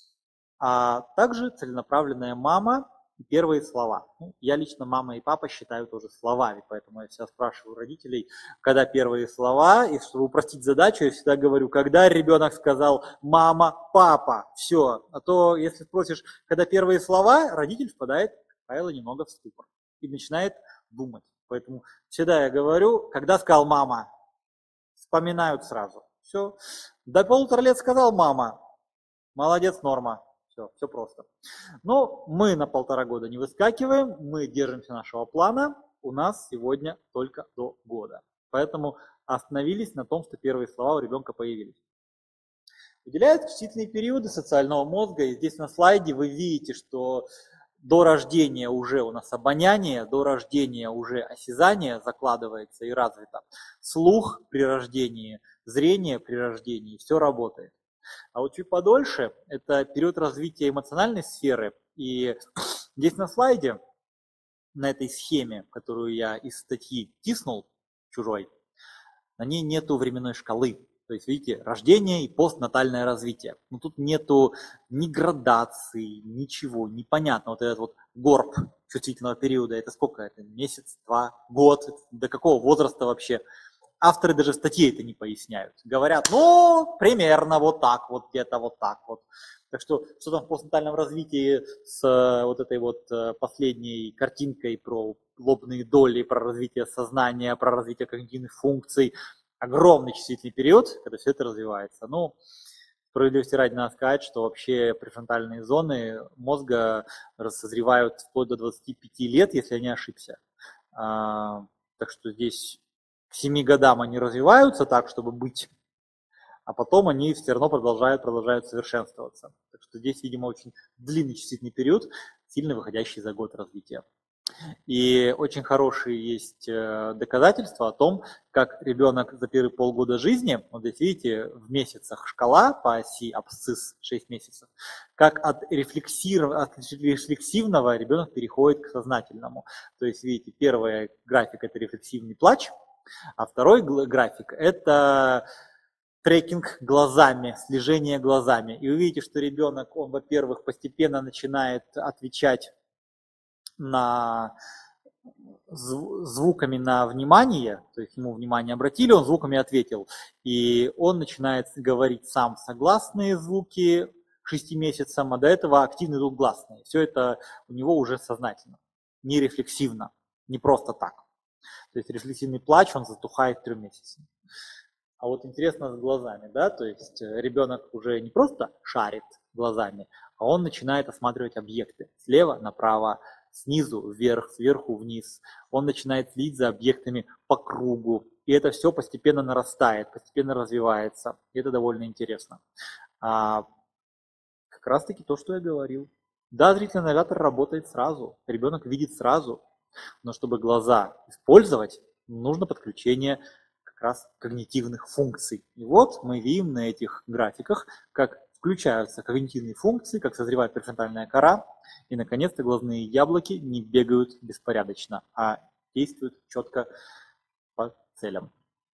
А также целенаправленная мама и первые слова. Ну, я лично мама и папа считаю тоже словами, поэтому я всегда спрашиваю родителей, когда первые слова, и чтобы упростить задачу, я всегда говорю, когда ребенок сказал «мама», «папа», все. А то, если спросишь, когда первые слова, родитель впадает, как правило, немного в ступор и начинает думать. Поэтому всегда я говорю, когда сказал «мама», вспоминают сразу. Все. До полутора лет сказал «мама», молодец, норма. Все, все просто. Но мы на полтора года не выскакиваем, мы держимся нашего плана. У нас сегодня только до года. Поэтому остановились на том, что первые слова у ребенка появились. Выделяют чувствительные периоды социального мозга. И здесь на слайде вы видите, что до рождения уже у нас обоняние, до рождения уже осязание закладывается и развито. Слух при рождении, зрение при рождении, все работает. А вот чуть подольше – это период развития эмоциональной сферы. И здесь на слайде, на этой схеме, которую я из статьи тиснул чужой, на ней нету временной шкалы. То есть, видите, рождение и постнатальное развитие. Но тут нету ни градации, ничего, непонятно. Вот этот вот горб чувствительного периода, это сколько это? Месяц, два, год? До какого возраста вообще? Авторы даже в статье это не поясняют. Говорят, ну, примерно вот так, вот где-то вот так вот. Так что, что там в постнатальном развитии с вот этой вот последней картинкой про лобные доли, про развитие сознания, про развитие когнитивных функций. Огромный чувствительный период, когда все это развивается. Ну, справедливости ради надо сказать, что вообще префронтальные зоны мозга созревают вплоть до двадцати пяти лет, если я не ошибся. А, так что здесь к семи годам они развиваются так, чтобы быть а потом они все равно продолжают, продолжают совершенствоваться. Так что здесь, видимо, очень длинный чувствительный период, сильно выходящий за год развития. И очень хорошие есть доказательства о том, как ребенок за первые полгода жизни, вот здесь видите, в месяцах шкала по оси абсцисс шесть месяцев, как от, рефлексив, от рефлексивного ребенок переходит к сознательному. То есть, видите, первый график – это рефлексивный плач, а второй график – это трекинг глазами, слежение глазами. И вы видите, что ребенок, он, во-первых, постепенно начинает отвечать на звуками на внимание, то есть ему внимание обратили, он звуками ответил, и он начинает говорить сам согласные звуки к шести месяцам, а до этого активно идут гласные. Все это у него уже сознательно, не рефлексивно, не просто так. То есть рефлексивный плач, он затухает к трем месяцам. А вот интересно с глазами, да, то есть ребенок уже не просто шарит глазами, а он начинает осматривать объекты слева направо, снизу вверх, сверху вниз. Он начинает следить за объектами по кругу. И это все постепенно нарастает, постепенно развивается. И это довольно интересно. А, как раз таки то, что я говорил. Да, зрительный навигатор работает сразу. Ребенок видит сразу. Но чтобы глаза использовать, нужно подключение как раз когнитивных функций. И вот мы видим на этих графиках, как включаются когнитивные функции, как созревает префронтальная кора, и, наконец-то, глазные яблоки не бегают беспорядочно, а действуют четко по целям.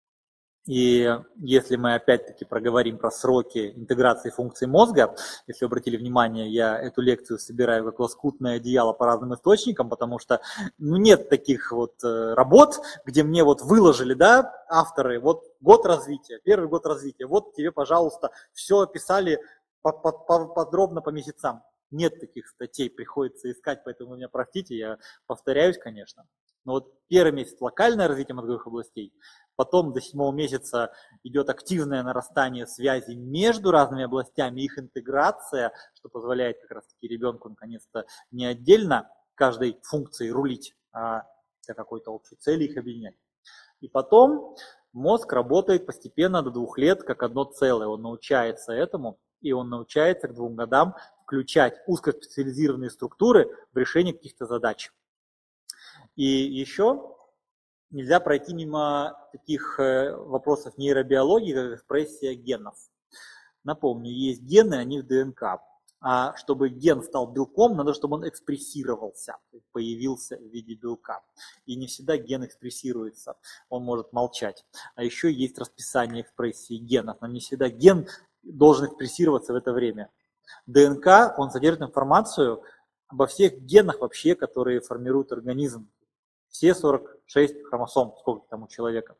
И если мы опять-таки проговорим про сроки интеграции функций мозга, если вы обратили внимание, я эту лекцию собираю как лоскутное одеяло по разным источникам, потому что ну, нет таких вот работ, где мне вот выложили, да, авторы, вот год развития, первый год развития, вот тебе, пожалуйста, все описали подробно по месяцам. Нет таких статей, приходится искать, поэтому вы меня простите, я повторяюсь, конечно. Но вот первый месяц локальное развитие мозговых областей, потом до седьмого месяца идет активное нарастание связи между разными областями, их интеграция, что позволяет как раз-таки ребенку наконец-то не отдельно каждой функцией рулить, а для какой-то общей цели их объединять. И потом мозг работает постепенно до двух лет как одно целое, он научается этому, и он научается к двум годам включать узкоспециализированные структуры в решении каких-то задач. И еще нельзя пройти мимо таких вопросов нейробиологии, как экспрессия генов. Напомню, есть гены, они в ДНК. А чтобы ген стал белком, надо, чтобы он экспрессировался, появился в виде белка. И не всегда ген экспрессируется, он может молчать. А еще есть расписание экспрессии генов, но не всегда ген должен экспрессироваться в это время. ДНК, он содержит информацию обо всех генах вообще, которые формируют организм. Все сорок шесть хромосом, сколько там у человека.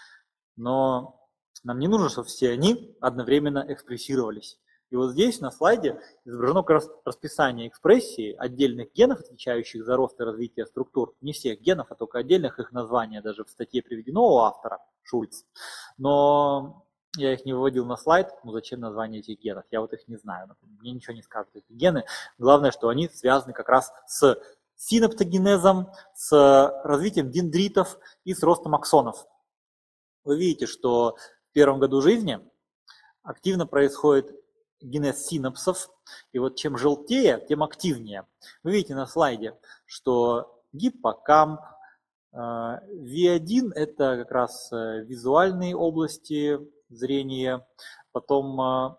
Но нам не нужно, чтобы все они одновременно экспрессировались. И вот здесь на слайде изображено как раз расписание экспрессии отдельных генов, отвечающих за рост и развитие структур. Не всех генов, а только отдельных, их названия даже в статье приведено у автора, Шульц. Но я их не выводил на слайд, ну зачем название этих генов, я вот их не знаю, мне ничего не скажут эти гены. Главное, что они связаны как раз с синаптогенезом, с развитием дендритов и с ростом аксонов. Вы видите, что в первом году жизни активно происходит генез синапсов, и вот чем желтее, тем активнее. Вы видите на слайде, что гиппокамп, ви один это как раз визуальные области зрения, потом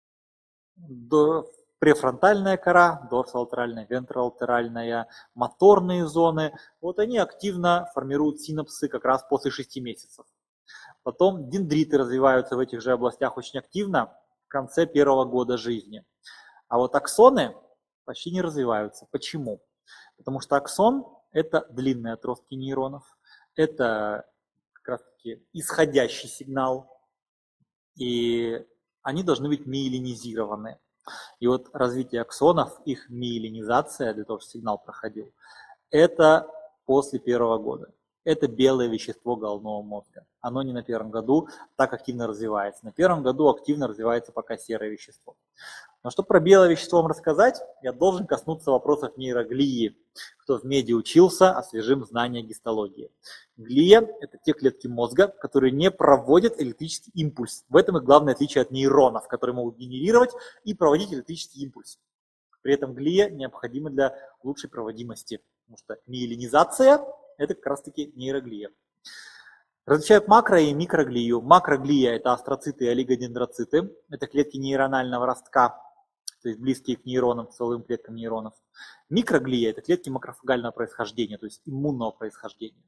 префронтальная кора, дорсолатеральная, вентролатеральная, моторные зоны, вот они активно формируют синапсы как раз после шести месяцев. Потом дендриты развиваются в этих же областях очень активно в конце первого года жизни. А вот аксоны почти не развиваются. Почему? Потому что аксон – это длинные отростки нейронов, это как раз-таки исходящий сигнал, и они должны быть миелинизированы. И вот развитие аксонов, их миелинизация, для того, чтобы сигнал проходил, это после первого года. Это белое вещество головного мозга. Оно не на первом году так активно развивается. На первом году активно развивается пока серое вещество. Но чтобы про белое вещество вам рассказать, я должен коснуться вопросов нейроглии. Кто в меди учился, освежим знания гистологии. Глия – это те клетки мозга, которые не проводят электрический импульс. В этом их главное отличие от нейронов, которые могут генерировать и проводить электрический импульс. При этом глия необходима для лучшей проводимости, потому что миелинизация – это как раз-таки нейроглия. Различают макро- и микроглию. Макроглия – это астроциты и олигодендроциты. Это клетки нейронального ростка, то есть близкие к нейронам, к стволовым клеткам нейронов. Микроглия – это клетки макрофагального происхождения, то есть иммунного происхождения.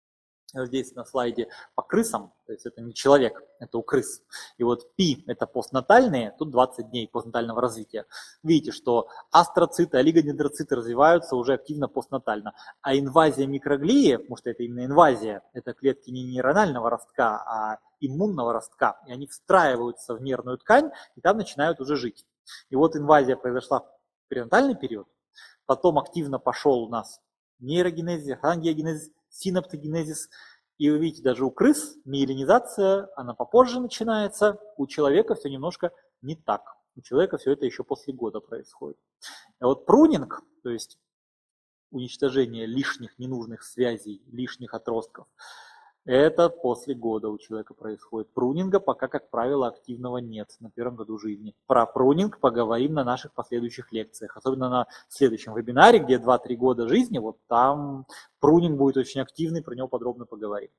Здесь на слайде по крысам, то есть это не человек, это у крыс. И вот пи – это постнатальные, тут двадцать дней постнатального развития. Видите, что астроциты, олигодендроциты развиваются уже активно постнатально. А инвазия микроглии, потому что это именно инвазия, это клетки не нейронального ростка, а иммунного ростка. И они встраиваются в нервную ткань и там начинают уже жить. И вот инвазия произошла в перинатальный период, потом активно пошел у нас нейрогенезис, ангиогенезис, синаптогенезис. И вы видите, даже у крыс миелинизация, она попозже начинается, у человека все немножко не так. У человека все это еще после года происходит. А вот прунинг, то есть уничтожение лишних ненужных связей, лишних отростков, это после года у человека происходит. Прунинга пока, как правило, активного нет на первом году жизни. Про прунинг поговорим на наших последующих лекциях. Особенно на следующем вебинаре, где два-три года жизни, вот там прунинг будет очень активный, про него подробно поговорим.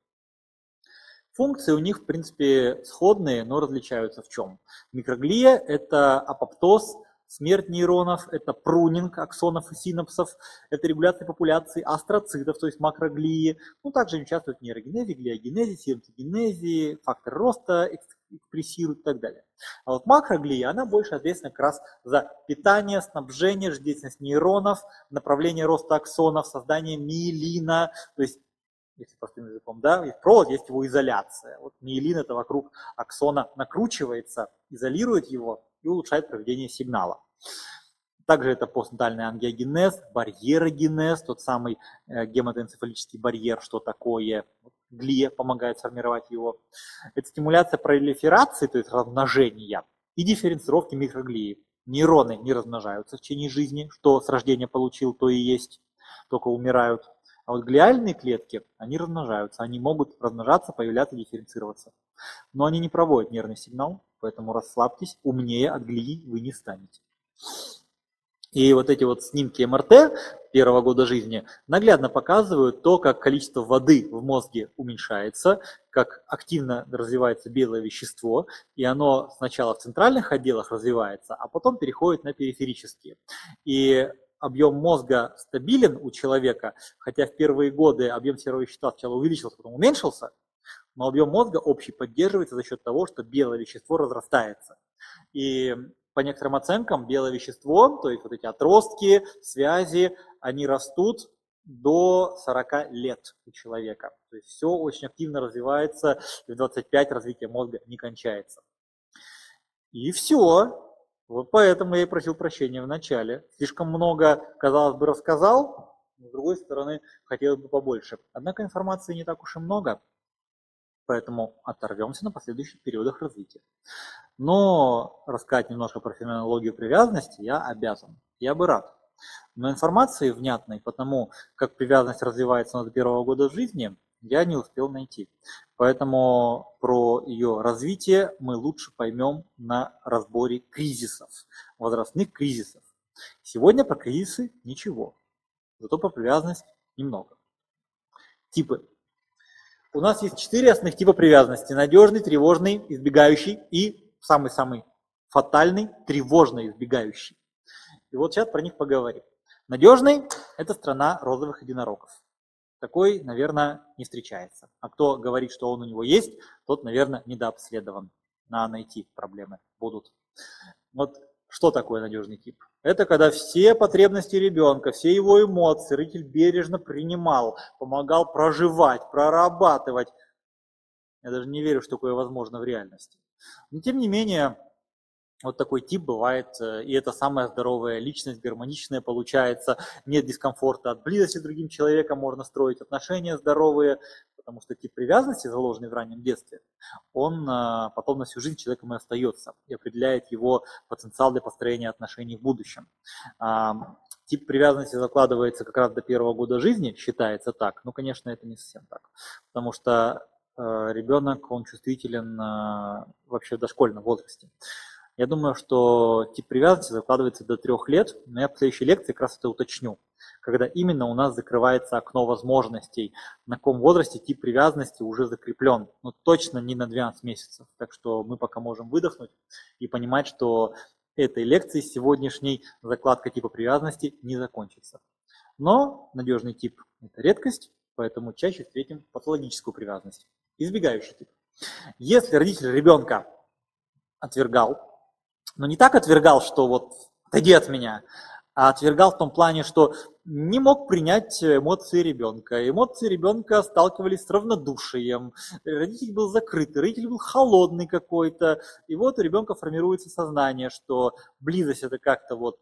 Функции у них, в принципе, сходные, но различаются в чем. Микроглия – это апоптоз, смерть нейронов, это прунинг аксонов и синапсов, это регуляция популяции астроцитов, то есть макроглии. Ну, также участвуют в нейрогенезе, глиогенезе, синаптогенезе, факторы роста экспрессируют и так далее. А вот макроглия, она больше ответственна как раз за питание, снабжение, жизнедеятельность нейронов, направление роста аксонов, создание миелина, то есть если простым языком, да, есть провод, есть его изоляция. Вот миелин это вокруг аксона накручивается, изолирует его и улучшает проведение сигнала. Также это постнатальный ангиогенез, барьерогенез, тот самый гематоэнцефалический барьер, что такое, глия помогает сформировать его. Это стимуляция пролиферации, то есть размножения, и дифференцировки микроглии. Нейроны не размножаются в течение жизни, что с рождения получил, то и есть, только умирают. А вот глиальные клетки, они размножаются, они могут размножаться, появляться, дифференцироваться. Но они не проводят нервный сигнал, поэтому расслабьтесь, умнее от глии вы не станете. И вот эти вот снимки эм эр тэ первого года жизни наглядно показывают то, как количество воды в мозге уменьшается, как активно развивается белое вещество, и оно сначала в центральных отделах развивается, а потом переходит на периферические. И объем мозга стабилен у человека, хотя в первые годы объем серого вещества сначала увеличился, потом уменьшился, но объем мозга общий поддерживается за счет того, что белое вещество разрастается. И по некоторым оценкам белое вещество, то есть вот эти отростки, связи, они растут до сорока лет у человека. То есть все очень активно развивается, и в двадцать пять развитие мозга не кончается. И все. Вот поэтому я и просил прощения в начале. Слишком много, казалось бы, рассказал, но с другой стороны, хотелось бы побольше. Однако информации не так уж и много, поэтому оторвемся на последующих периодах развития. Но рассказать немножко про феноменологию привязанности я обязан, я бы рад. Но информации внятной по тому, как привязанность развивается до первого года жизни, я не успел найти. Поэтому про ее развитие мы лучше поймем на разборе кризисов, возрастных кризисов. Сегодня про кризисы ничего, зато про привязанность немного. Типы. У нас есть четыре основных типа привязанности. Надежный, тревожный, избегающий и самый-самый фатальный, тревожно избегающий. И вот сейчас про них поговорим. Надежный – это страна розовых единорогов. Такой, наверное, не встречается. А кто говорит, что он у него есть, тот, наверное, недообследован. Надо найти проблемы будут. Вот что такое надежный тип? Это когда все потребности ребенка, все его эмоции родитель бережно принимал, помогал проживать, прорабатывать. Я даже не верю, что такое возможно в реальности. Но тем не менее, вот такой тип бывает, и это самая здоровая личность, гармоничная получается, нет дискомфорта от близости с другим человеком, можно строить отношения здоровые, потому что тип привязанности, заложенный в раннем детстве, он потом на всю жизнь человеком и остается и определяет его потенциал для построения отношений в будущем. Тип привязанности закладывается как раз до первого года жизни, считается так, но, конечно, это не совсем так, потому что ребенок, он чувствителен вообще в дошкольном возрасте. Я думаю, что тип привязанности закладывается до трех лет, но я в следующей лекции как раз это уточню, когда именно у нас закрывается окно возможностей, на каком возрасте тип привязанности уже закреплен, но точно не на двенадцать месяцев. Так что мы пока можем выдохнуть и понимать, что этой лекции сегодняшней закладка типа привязанности не закончится. Но надежный тип – это редкость, поэтому чаще встретим патологическую привязанность. Избегающий тип. Если родитель ребенка отвергал, но не так отвергал, что вот отойди от меня, а отвергал в том плане, что не мог принять эмоции ребенка. Эмоции ребенка сталкивались с равнодушием, родитель был закрытый, родитель был холодный какой-то, и вот у ребенка формируется сознание, что близость это как-то вот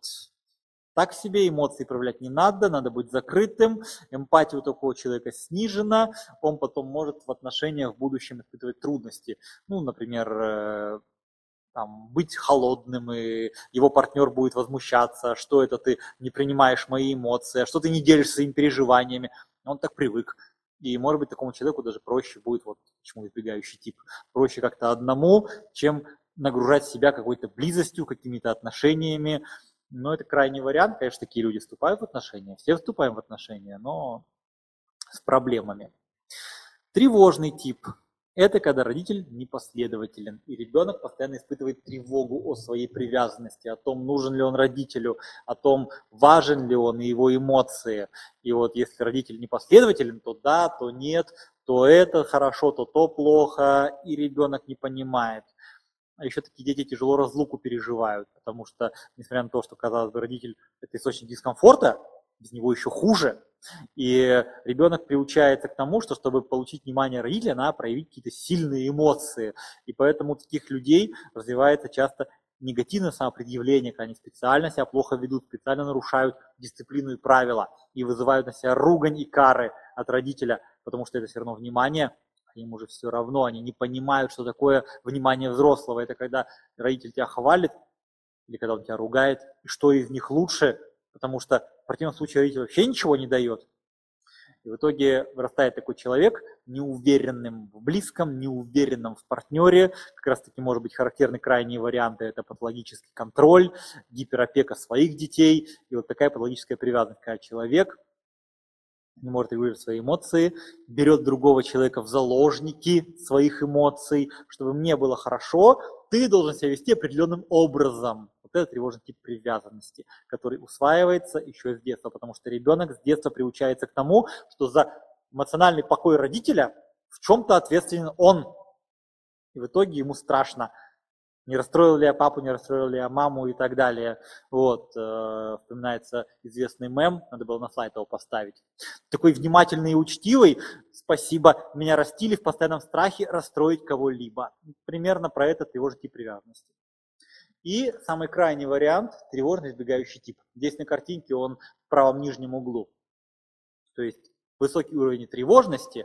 так себе, эмоции проявлять не надо, надо быть закрытым, эмпатия у такого человека снижена, он потом может в отношениях в будущем испытывать трудности. Ну, например, там, быть холодным, и его партнер будет возмущаться, что это ты не принимаешь мои эмоции, что ты не делишься своими переживаниями. Он так привык. И, может быть, такому человеку даже проще будет, вот почему избегающий тип, проще как-то одному, чем нагружать себя какой-то близостью, какими-то отношениями. Но это крайний вариант. Конечно, такие люди вступают в отношения, все вступаем в отношения, но с проблемами. Тревожный тип. Это когда родитель непоследователен, и ребенок постоянно испытывает тревогу о своей привязанности, о том, нужен ли он родителю, о том, важен ли он и его эмоции. И вот если родитель непоследователен, то да, то нет, то это хорошо, то то плохо, и ребенок не понимает. А еще такие дети тяжело разлуку переживают, потому что, несмотря на то, что, казалось бы, родитель – это источник дискомфорта, без него еще хуже. И ребенок приучается к тому, что чтобы получить внимание родителя, надо проявить какие-то сильные эмоции. И поэтому у таких людей развивается часто негативное самоопределение, когда они специально себя плохо ведут, специально нарушают дисциплину и правила и вызывают на себя ругань и кары от родителя, потому что это все равно внимание, а им уже все равно, они не понимают, что такое внимание взрослого. Это когда родитель тебя хвалит или когда он тебя ругает, и что из них лучше, потому что в противном случае родитель вообще ничего не дает. И в итоге вырастает такой человек неуверенным в близком, неуверенным в партнере. Как раз таки может быть характерны крайние варианты. Это патологический контроль, гиперопека своих детей. И вот такая патологическая привязанность, когда человек не может регулировать свои эмоции, берет другого человека в заложники своих эмоций. Чтобы мне было хорошо, ты должен себя вести определенным образом. Вот это тревожный тип привязанности, который усваивается еще с детства, потому что ребенок с детства приучается к тому, что за эмоциональный покой родителя в чем-то ответственен он. И в итоге ему страшно. Не расстроил ли я папу, не расстроил ли я маму и так далее. Вот, э, вспоминается известный мем, надо было на слайд его поставить. Такой внимательный и учтивый, спасибо, меня растили в постоянном страхе расстроить кого-либо. Примерно про это тревожный тип привязанности. И самый крайний вариант – тревожный избегающий тип. Здесь на картинке он в правом нижнем углу. То есть высокий уровень тревожности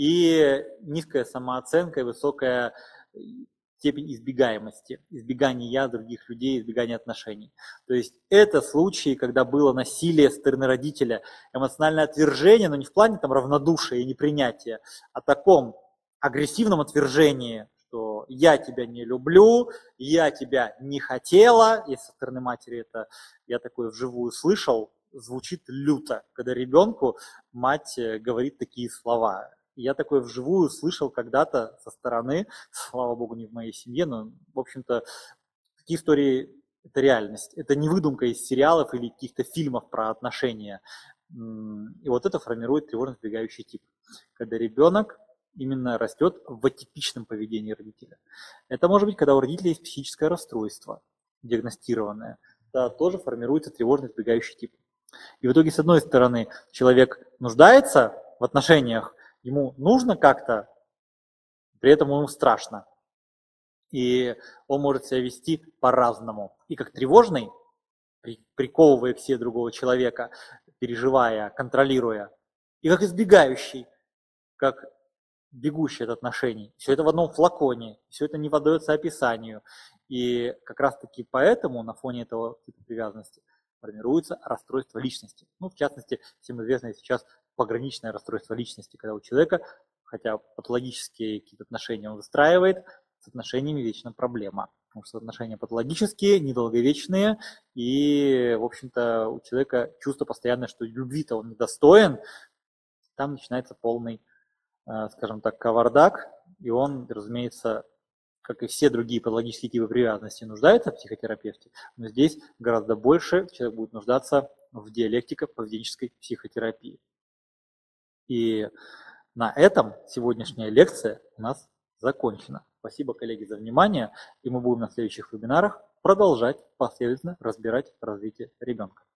и низкая самооценка, и высокая степень избегаемости, избегания других людей, избегания отношений. То есть это случаи, когда было насилие со стороны родителя, эмоциональное отвержение, но не в плане там равнодушия и непринятия, а таком агрессивном отвержении, что я тебя не люблю, я тебя не хотела, если со стороны матери это я такое вживую слышал, звучит люто, когда ребенку мать говорит такие слова. Я такое вживую слышал когда-то со стороны, слава богу, не в моей семье, но, в общем-то, такие истории – это реальность. Это не выдумка из сериалов или каких-то фильмов про отношения. И вот это формирует тревожно избегающий тип, когда ребенок именно растет в атипичном поведении родителя. Это может быть, когда у родителей есть психическое расстройство, диагностированное, да, тоже формируется тревожно избегающий тип. И в итоге, с одной стороны, человек нуждается в отношениях, ему нужно как-то, при этом ему страшно. И он может себя вести по-разному. И как тревожный, приковывая к себе другого человека, переживая, контролируя. И как избегающий, как бегущий от отношений. Все это в одном флаконе, все это не поддается описанию. И как раз-таки поэтому на фоне этого типа привязанности формируется расстройство личности. Ну, в частности, всем известно сейчас пограничное расстройство личности, когда у человека, хотя патологические какие-то отношения он выстраивает, с отношениями вечно проблема. Потому что отношения патологические, недолговечные, и, в общем-то, у человека чувство постоянное, что любви-то он недостоин, там начинается полный, скажем так, кавардак, и он, разумеется, как и все другие патологические типы привязанности, нуждается в психотерапевте, но здесь гораздо больше человек будет нуждаться в диалектико-поведенческой психотерапии. И на этом сегодняшняя лекция у нас закончена. Спасибо, коллеги, за внимание, и мы будем на следующих вебинарах продолжать последовательно разбирать развитие ребенка.